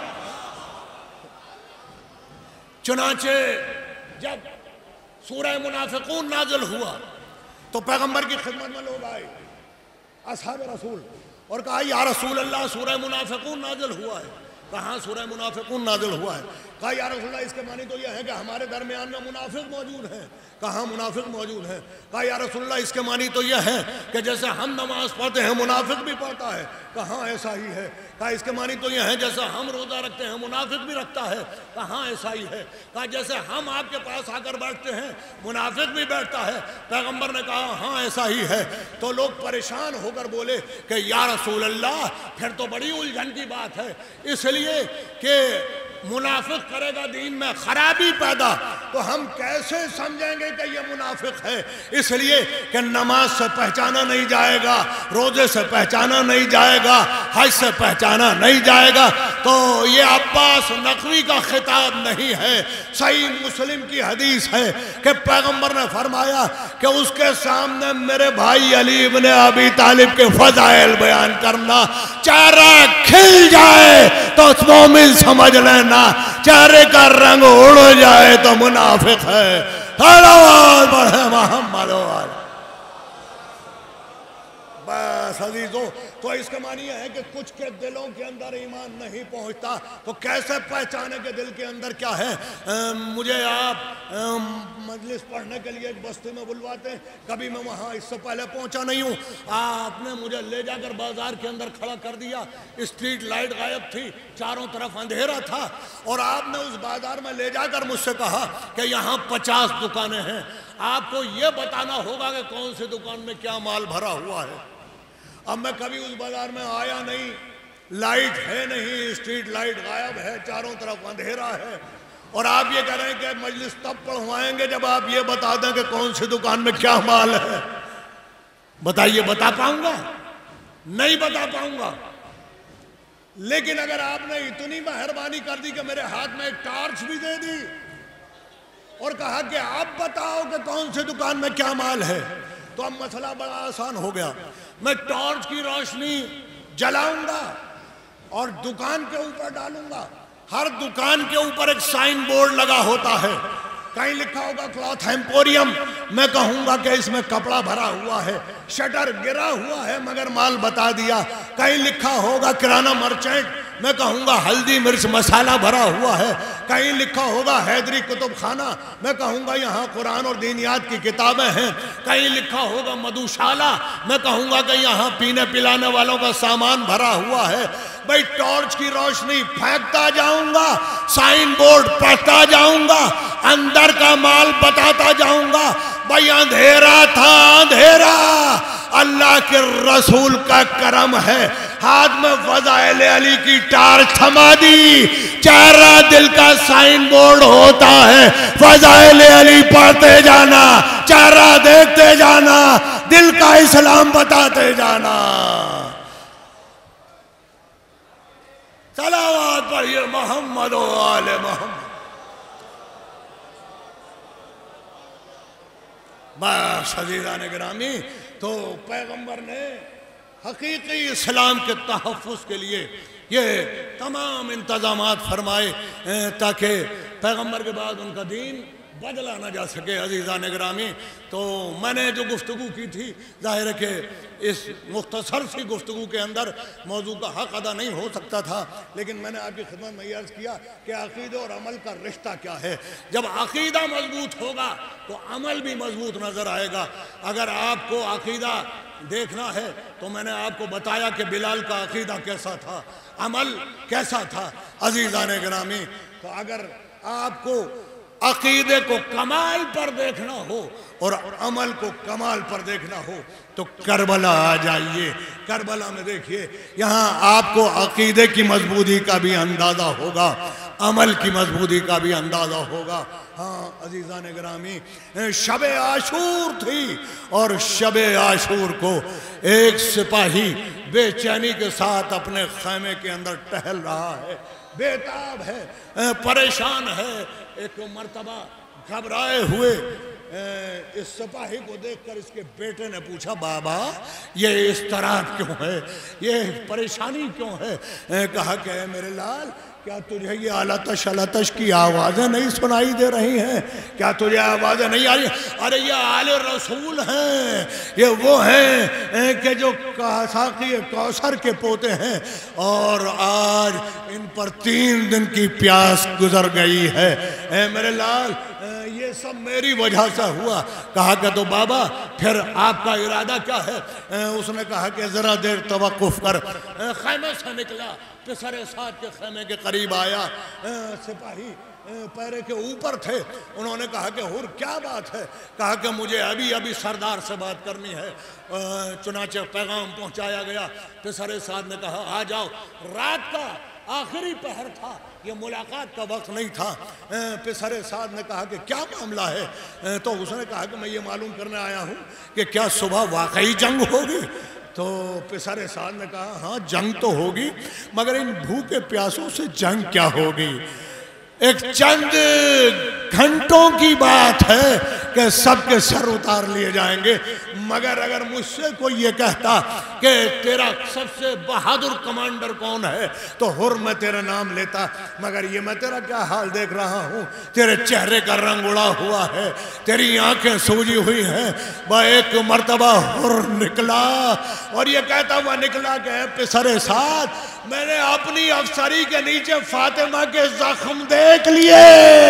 چنانچہ جب سورہ منافقون نازل ہوا تو پیغمبر کی خدمت میں لوگ آئے اصحاب رسول اور کہا یا رسول اللہ سورہ منافقون نازل ہوا ہے. کہاں سورہ منافقون نازل ہوا ہے؟ کہا یا رسول اللہ اس کے معنی تو یہ ہے کہ ہمارے درمیان میں منافق موجود ہیں. کہاں منافق موجود ہیں؟ کہا یا رسول اللہ اس کے معنی تو یہ ہے کہ جیسے ہم نماز پڑھتے ہیں منافق بھی پڑھتا ہے. کہاں ایسا ہی ہے؟ کہا اس کے معنی تو یہ ہے جیسے ہم روزہ رکھتے ہیں منافق بھی رکھتا ہے. کہاں ایسا ہی ہے؟ کہا جیسے ہم آپ کے پاس آ کر بیٹھتے ہیں منافق بھی بیٹھتا ہے. پیغمبر نے کہا ہاں ایسا ہی ہے. تو لوگ پریشان ہو کر بولے کہ یا رسول اللہ پھر تو بڑی الجھن کی بات ہے، اس لیے کہ منافق کرے گا دین میں خرابی پیدا، تو ہم کیسے سمجھیں گے کہ یہ منافق ہے؟ اس لیے کہ نماز سے پہچانا نہیں جائے گا، روزے سے پہچانا نہیں جائے گا، حج سے پہچانا نہیں جائے گا. تو یہ عباس نقوی کا خطاب نہیں ہے، صحیح مسلم کی حدیث ہے کہ پیغمبر نے فرمایا کہ اس کے سامنے میرے بھائی علی ابن ابی طالب کے فضائل بیان کرنا، چہرہ کھل جائے تو مومن سمجھ لینا، چہرے کا رنگ اڑ جائے تو منافق ہے. صلوات پڑھے محمد وآلہ. بس عزیزو، تو اس کے معنی یہ ہے کہ کچھ کے دلوں کے اندر ایمان نہیں پہنچتا تو کیسے پہچانے کہ دل کے اندر کیا ہے؟ مجھے آپ مجلس پڑھنے کے لیے ایک بستی میں بلواتے ہیں، کبھی میں وہاں اس سے پہلے پہنچا نہیں ہوں. آپ نے مجھے لے جا کر بازار کے اندر کھڑا کر دیا، اسٹریٹ لائٹ غائب تھی، چاروں طرف اندھیرا تھا، اور آپ نے اس بازار میں لے جا کر مجھ سے کہا کہ یہاں پچاس دکانیں ہیں، آپ کو یہ بتانا ہوگا کہ کون سی دکان میں کیا مال بھرا ہوا ہے. اب میں کبھی اس بازار میں آیا نہیں، لائٹ ہے نہیں، اسٹریٹ لائٹ غائب ہے، چاروں طرف اندھیرا ہے، اور آپ یہ کہہ رہے ہیں کہ مجلس تب پڑھوائیں گے جب آپ یہ بتا دیں کہ کون سی دکان میں کیا مال ہے. بتائیے بتا پاؤں گا؟ نہیں بتا پاؤں گا. لیکن اگر آپ نے اتنی مہربانی کر دی کہ میرے ہاتھ میں ایک ٹارچ بھی دے دی اور کہا کہ آپ بتاؤ کہ کون سی دکان میں کیا مال ہے، تو اب مسئلہ بڑا آسان ہو گیا. میں ٹارچ کی روشنی جلاؤں گا اور دکان کے اوپر ڈالوں گا. ہر دکان کے اوپر ایک سائن بورڈ لگا ہوتا ہے، کہیں لکھا ہوگا کلاتھ ایمپوریم، میں کہوں گا کہ اس میں کپڑا بھرا ہوا ہے، شٹر گرا ہوا ہے مگر مال بتا دیا. کہیں لکھا ہوگا کرانہ مرچنٹ، میں کہوں گا ہلدی مرچ مسالہ بھرا ہوا ہے. کہیں لکھا ہوگا حیدری کتب خانہ، میں کہوں گا یہاں قرآن اور دینیات کی کتابیں ہیں. کہیں لکھا ہوگا مدھوشالہ، میں کہوں گا کہ یہاں پینے پلانے والوں کا سامان بھرا ہوا ہے. بھئی ٹارچ کی روشنی پھینکتا جاؤں گا، سائن بورڈ پڑھتا جاؤں گا، اندر کا مال بتاتا جاؤں گا. بھئی اندھیرا تھا اندھیرا، اللہ کے رسول کا کرم ہے، ہاتھ میں فضائل علی کی ٹارچ تھما دی، چہرہ دل کا سائن بورڈ ہوتا ہے، فضائل علی پڑھتے جانا، چہرہ دیکھتے جانا، دل کا اسلام بتاتے جانا. صلوات پڑھیے محمد و آل محمد۔ بس عزیزان گرامی، تو پیغمبر نے حقیقی اسلام کے تحفظ کے لیے یہ تمام انتظامات فرمائے تاکہ پیغمبر کے بعد ان کا دین بدلا نہ جا سکے۔ عزیزان گرامی، تو میں نے جو گفتگو کی تھی، ظاہر ہے کہ اس مختصر سی گفتگو کے اندر موضوع کا حق ادا نہیں ہو سکتا تھا، لیکن میں نے آپ کی خدمت میں یہ عرض کیا کہ عقیدہ اور عمل کا رشتہ کیا ہے۔ جب عقیدہ مضبوط ہوگا تو عمل بھی مضبوط نظر آئے گا۔ اگر آپ کو عقیدہ دیکھنا ہے تو میں نے آپ کو بتایا کہ بلال کا عقیدہ کیسا تھا، عمل کیسا تھا۔ عزیزان گرامی، تو اگر آپ کو عقیدے کو کمال پر دیکھنا ہو اور عمل کو کمال پر دیکھنا ہو تو کربلا آ جائیے۔ کربلا میں دیکھیے، یہاں آپ کو عقیدے کی مضبوطی کا بھی اندازہ ہوگا، عمل کی مضبوطی کا بھی اندازہ ہوگا۔ ہاں عزیزان گرامی، شب عاشور تھی اور شب عاشور کو ایک سپاہی بے چینی کے ساتھ اپنے خیمے کے اندر ٹہل رہا ہے، بے تاب ہے، پریشان ہے۔ ایک مرتبہ گھبرائے ہوئے اس سپاہی کو دیکھ کر اس کے بیٹے نے پوچھا، بابا یہ اس طرح کیوں ہے، یہ پریشانی کیوں ہے؟ کہا کہ اے میرے لال، کیا تجھے یہ آلاتش آلاتش کی آوازیں نہیں سنائی دے رہی ہیں؟ کیا تجھے آوازیں نہیں آ رہی ہیں؟ ارے یہ آل رسول ہیں، یہ وہ ہیں کہ جو ساقی کوثر کے پوتے ہیں، اور آج ان پر تین دن کی پیاس گزر گئی ہے۔ اے میرے لال، یہ سب میری وجہ سے ہوا۔ کہا کہ تو بابا پھر آپ کا ارادہ کیا ہے؟ اس نے کہا کہ ذرا دیر توقف کر۔ خیمے سے نکلا، پسر سعد کے خیمے کے قریب آیا، سپاہی پیرے کے اوپر تھے۔ انہوں نے کہا کہ حر کیا بات ہے؟ کہا کہ مجھے ابھی ابھی سردار سے بات کرنی ہے۔ چنانچہ پیغام پہنچایا گیا۔ پسر سعد نے کہا آ جاؤ۔ رات کا آخری پہر تھا، یہ ملاقات کا وقت نہیں تھا۔ پسر سعد نے کہا کہ کیا معاملہ ہے؟ تو اس نے کہا کہ میں یہ معلوم کرنے آیا ہوں کہ کیا صبح واقعی جنگ ہوگی؟ تو پسر سعد نے کہا ہاں جنگ تو ہوگی، مگر ان بھوکے پیاسوں سے جنگ کیا ہوگی؟ ایک چند گھنٹوں کی بات ہے کہ سب کے سر اتار لیے جائیں گے، مگر اگر مجھ سے کوئی یہ کہتا کہ تیرا سب سے بہادر کمانڈر کون ہے تو حر میں تیرا نام لیتا، مگر یہ میں تیرا کیا حال دیکھ رہا ہوں، تیرے چہرے کا رنگ اڑا ہوا ہے، تیری آنکھیں سوجی ہوئی ہیں۔ با ایک مرتبہ حر نکلا اور یہ کہتا ہوا نکلا کہ اے پسر سعد، میں نے اپنی افسری کے نیچے فاطمہ کے زخم دیکھ لیے۔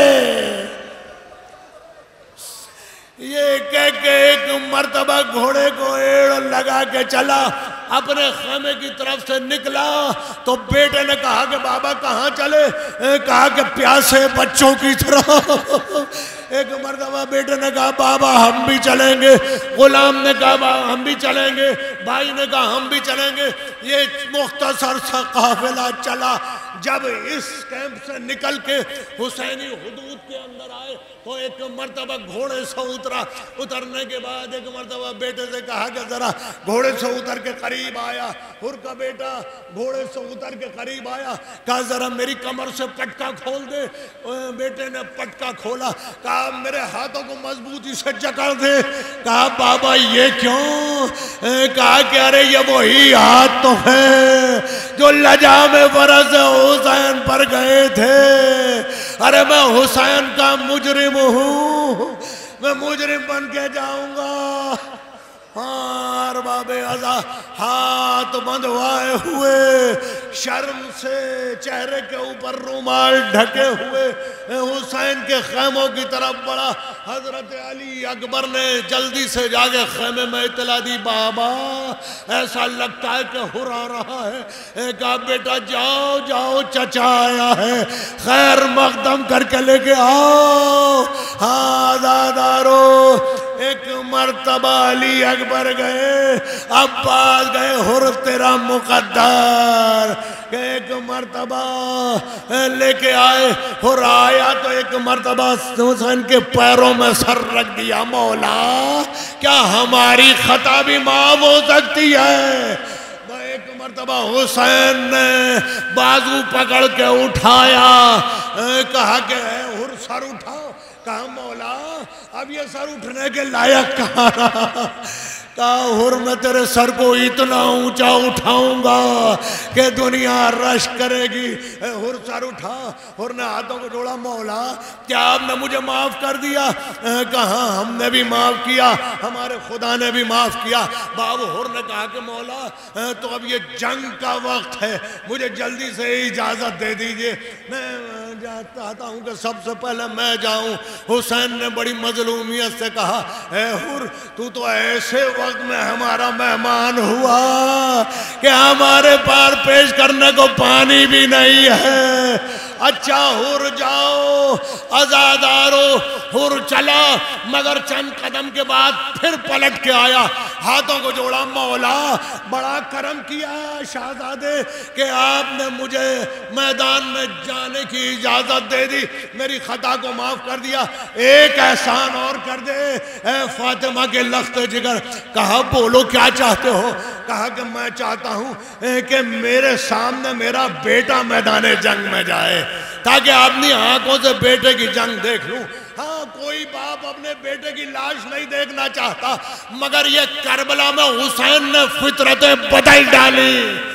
یہ کہہ کہ ایک مرتبہ گھوڑے کو ایڑ لگا کے چلا، اپنے خیمے کی طرف سے نکلا تو بیٹے نے کہا کہ بابا کہاں چلے؟ کہا کہ پیاسے بچوں کی طرح۔ ایک مرتبہ بیٹے نے کہا بابا ہم بھی چلیں گے، غلام نے کہا بابا ہم بھی چلیں گے، بھائی نے کہا ہم بھی چلیں گے۔ یہ مختصر سا قافلہ چلا۔ جب اس کیمپ سے نکل کے حسینی حدود کے اندر آئے تو ایک مرتبہ گھوڑے سے اترا، اترنے کے بعد ایک مرتبہ بیٹے سے کہا کہ ذرا گھوڑے سے اتر کے قریب آیا۔ حر کا بیٹا گھوڑے سے اتر کے قریب آیا، کہا ذرا میری کمر سے پٹکا کھول دے۔ بیٹے نے پٹکا کھولا، کہا میرے ہاتھوں کو مضبوطی سے جکڑ دے۔ کہا بابا یہ کیوں؟ کہا کہ ارے یہ وہی ہاتھ تو ہیں جو لجام فرض حسین پر گئے تھے۔ ارے میں حسین کا مجرم ہوں، میں مجرم بن کے جاؤں گا۔ ہاں ارباب عزا ہاتھ بندھوائے ہوئے، شرم سے چہرے کے اوپر رومال ڈھکے ہوئے حسین کے خیموں کی طرف بڑھا۔ حضرت علی اکبر نے جلدی سے جا کے خیمے میں اطلاع دی، بابا ایسا لگتا ہے کہ حر آ رہا ہے۔ کہا بیٹا جاؤ جاؤ چچا آیا ہے، خیر مقدم کر کے لے کے آؤ۔ ہاں آزادارو، ایک مرتبہ علی اکبر گئے، عباس گئے، حر تیرا مقدر۔ ایک مرتبہ لے کے آئے، حر آیا تو ایک مرتبہ حسین کے پیروں میں سر رکھ دیا، مولا کیا ہماری خطا بھی معاف ہو سکتی ہے؟ ایک مرتبہ حسین نے بازو پکڑ کے اٹھایا، کہا کہ اے حر سر اٹھاؤ. کہا مولا اب یہ سر اٹھنے کے لائق کہاں رہا. کہا حر میں تیرے سر کو اتنا اونچا اٹھاؤں گا کہ دنیا رش کرے گی. حر سر اٹھا. حر نے ہاتھوں کو جوڑا، مولا کیا آپ نے مجھے معاف کر دیا؟ کہا ہم نے بھی معاف کیا، ہمارے خدا نے بھی معاف کیا. باب حر نے کہا کہ مولا تو اب یہ جنگ کا وقت ہے، مجھے جلدی سے اجازت دے دیجئے، میں چاہتا ہوں کہ سب سے پہلے میں جاؤں. حسین نے بڑی مظلومیت سے کہا، اے حر تو تو ایسے وقت میں ہمارا مہمان ہوا کہ ہمارے پار پیش کرنے کو پانی بھی نہیں ہے. اچھا حر جاؤ عزادارو. حر چلا مگر چند قدم کے بعد پھر پلٹ کے آیا، ہاتھوں کو جوڑا، مولا بڑا کرم کیا شہزادے کہ آپ نے مجھے میدان میں جانے کی اجازت دے دی، میری خطا کو معاف کر دیا. ایک احسان اور کر دے اے فاطمہ کے لخت جگر. کہا بولو کیا چاہتے ہو؟ کہا کہ میں چاہتا ہوں کہ میرے سامنے میرا بیٹا میدان جنگ میں جائے تاکہ اپنی آنکھوں سے بیٹے کی جنگ دیکھ لوں. ہاں کوئی باپ اپنے بیٹے کی لاش نہیں دیکھنا چاہتا، مگر یہ کربلا میں حسین نے فطرتیں بدل ڈالی.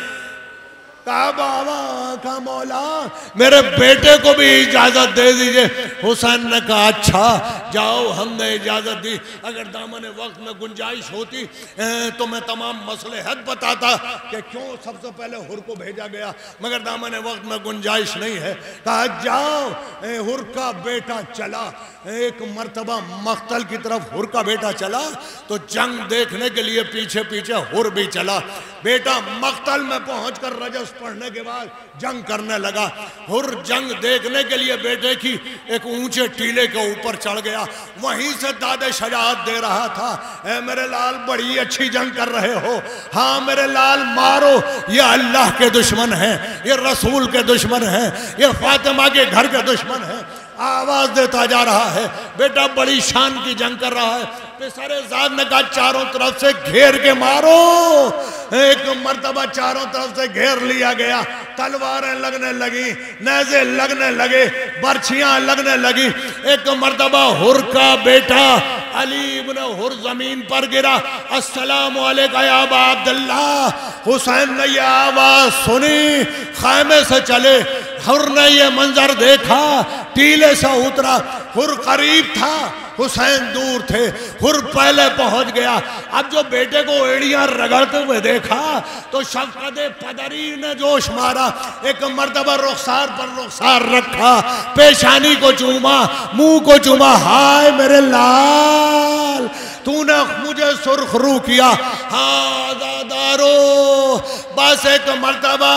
کہا بابا، کہا مولا میرے بیٹے کو بھی اجازت دے دیجئے. حسین نے کہا اچھا جاؤ، ہم نے اجازت دی. اگر دامن وقت میں گنجائش ہوتی تو میں تمام مصلحت بتاتا کہ کیوں سب سے پہلے حر کو بھیجا گیا، مگر دامن وقت میں گنجائش نہیں ہے. کہا جاؤ. حر کا بیٹا چلا. ایک مرتبہ مقتل کی طرف حر کا بیٹا چلا تو جنگ دیکھنے کے لیے پیچھے پیچھے حر بھی چلا. بیٹا مقتل میں پہنچ کر رجس پڑھنے کے بعد جنگ کرنے لگا. حر جنگ دیکھنے کے لیے بیٹے کی ایک اونچے ٹیلے کے اوپر چڑھ گیا، وہیں سے داد شجاعت دے رہا تھا. اے میرے لال بڑی اچھی جنگ کر رہے ہو، ہاں میرے لال مارو، یہ اللہ کے دشمن ہیں، یہ رسول کے دشمن ہیں، یہ فاطمہ کے گھر کے دشمن ہیں. آواز دیتا جا رہا ہے. بیٹا بڑی شان کی جنگ کر رہا ہے. پسر زاد نے کہا چاروں طرف سے گھیر کے مارو. ایک مرتبہ چاروں طرف سے گھیر لیا گیا، تلواریں لگنے لگی، نیزے لگنے لگے، برچھیاں لگنے لگی. ایک مرتبہ حر کا بیٹا علی ابن حر زمین پر گرا. السلام علیکہ یا ابا عبداللہ. حسین نے یہ آواز سنی، خیمے سے چلے. حر نے یہ منظر دیکھا، ٹیلے سے اترا. حر قریب تھا، حسین دور تھے. حر پہلے پہنچ گیا. اب جو بیٹے کو ایڑیاں رگڑتے ہوئے دیکھا تو شفقت پدری نے جوش مارا. ایک مرتبہ رخسار پر رخسار رکھا، پیشانی کو چوما، منہ کو چوما. ہائے میرے لال تو نے مجھے سرخ رو کیا. ہاں عزادارو. بس ایک مرتبہ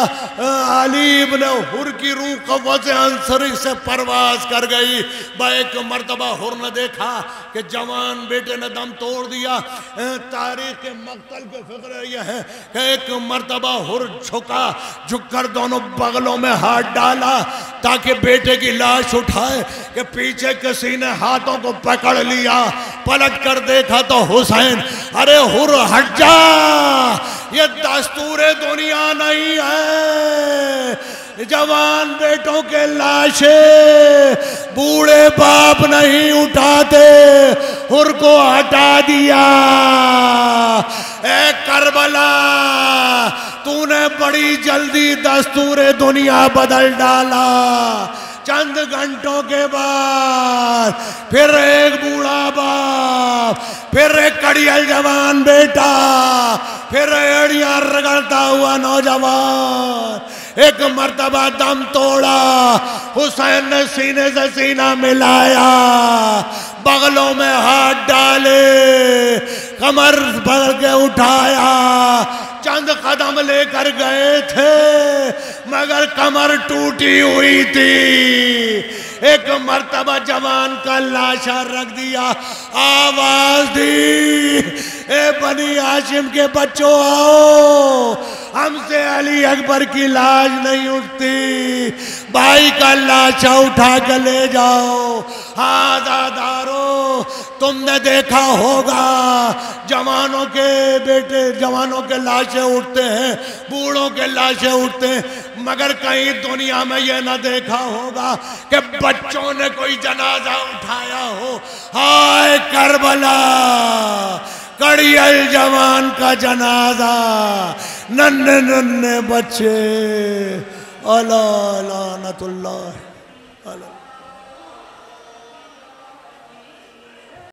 علی ابن حر کی روح قوت عنصری سے پرواز کر گئی. با ایک مرتبہ حر نے دیکھا کہ جوان بیٹے نے دم توڑ دیا. تاریخ مقتل کے فقرے یہ ہے کہ ایک مرتبہ حر جھکا، جھک کر دونوں بغلوں میں ہاتھ ڈالا تاکہ بیٹے کی لاش اٹھائے کہ پیچھے کسی نے ہاتھوں کو پکڑ لیا. پلٹ کر دیکھا تو حسین. ارے حر ہٹ جا، یہ دستور دنیا نہیں ہے. جوان بیٹوں کے لاشیں بوڑھے باپ نہیں اٹھاتے. حر کو ہٹا دیا. اے کربلا تو نے بڑی جلدی دستور دنیا بدل ڈالا. چند گھنٹوں کے بعد پھر ایک بوڑھا باپ، پھر ایک کڑیل جوان بیٹا، پھر ایڑیاں رگڑتا ہوا نوجوان. ایک مرتبہ دم توڑا. حسین نے سینے سے سینہ ملایا، بغلوں میں ہاتھ ڈالے، کمر بھر کے اٹھایا. چند قدم لے کر گئے تھے مگر کمر ٹوٹی ہوئی تھی. ایک مرتبہ جوان کا لاشا رکھ دیا، آواز دی، اے بنی ہاشم کے بچوں آؤ، ہم سے علی اکبر کی لاش نہیں اٹھتی، بھائی کا لاشا اٹھا کے لے جاؤ۔ آزادارو، تم نے دیکھا ہوگا جوانوں کے بیٹے جوانوں کے لاشیں اٹھتے ہیں، بوڑھوں کے لاشیں اٹھتے ہیں، مگر کہیں دنیا میں یہ نہ دیکھا ہوگا کہ بچوں نے کوئی جنازہ اٹھایا ہو۔ ہائے کربلا، کڑیل جوان کا جنازہ، ننھے ننھے بچے، اللہ لعنت اللہ علیہ۔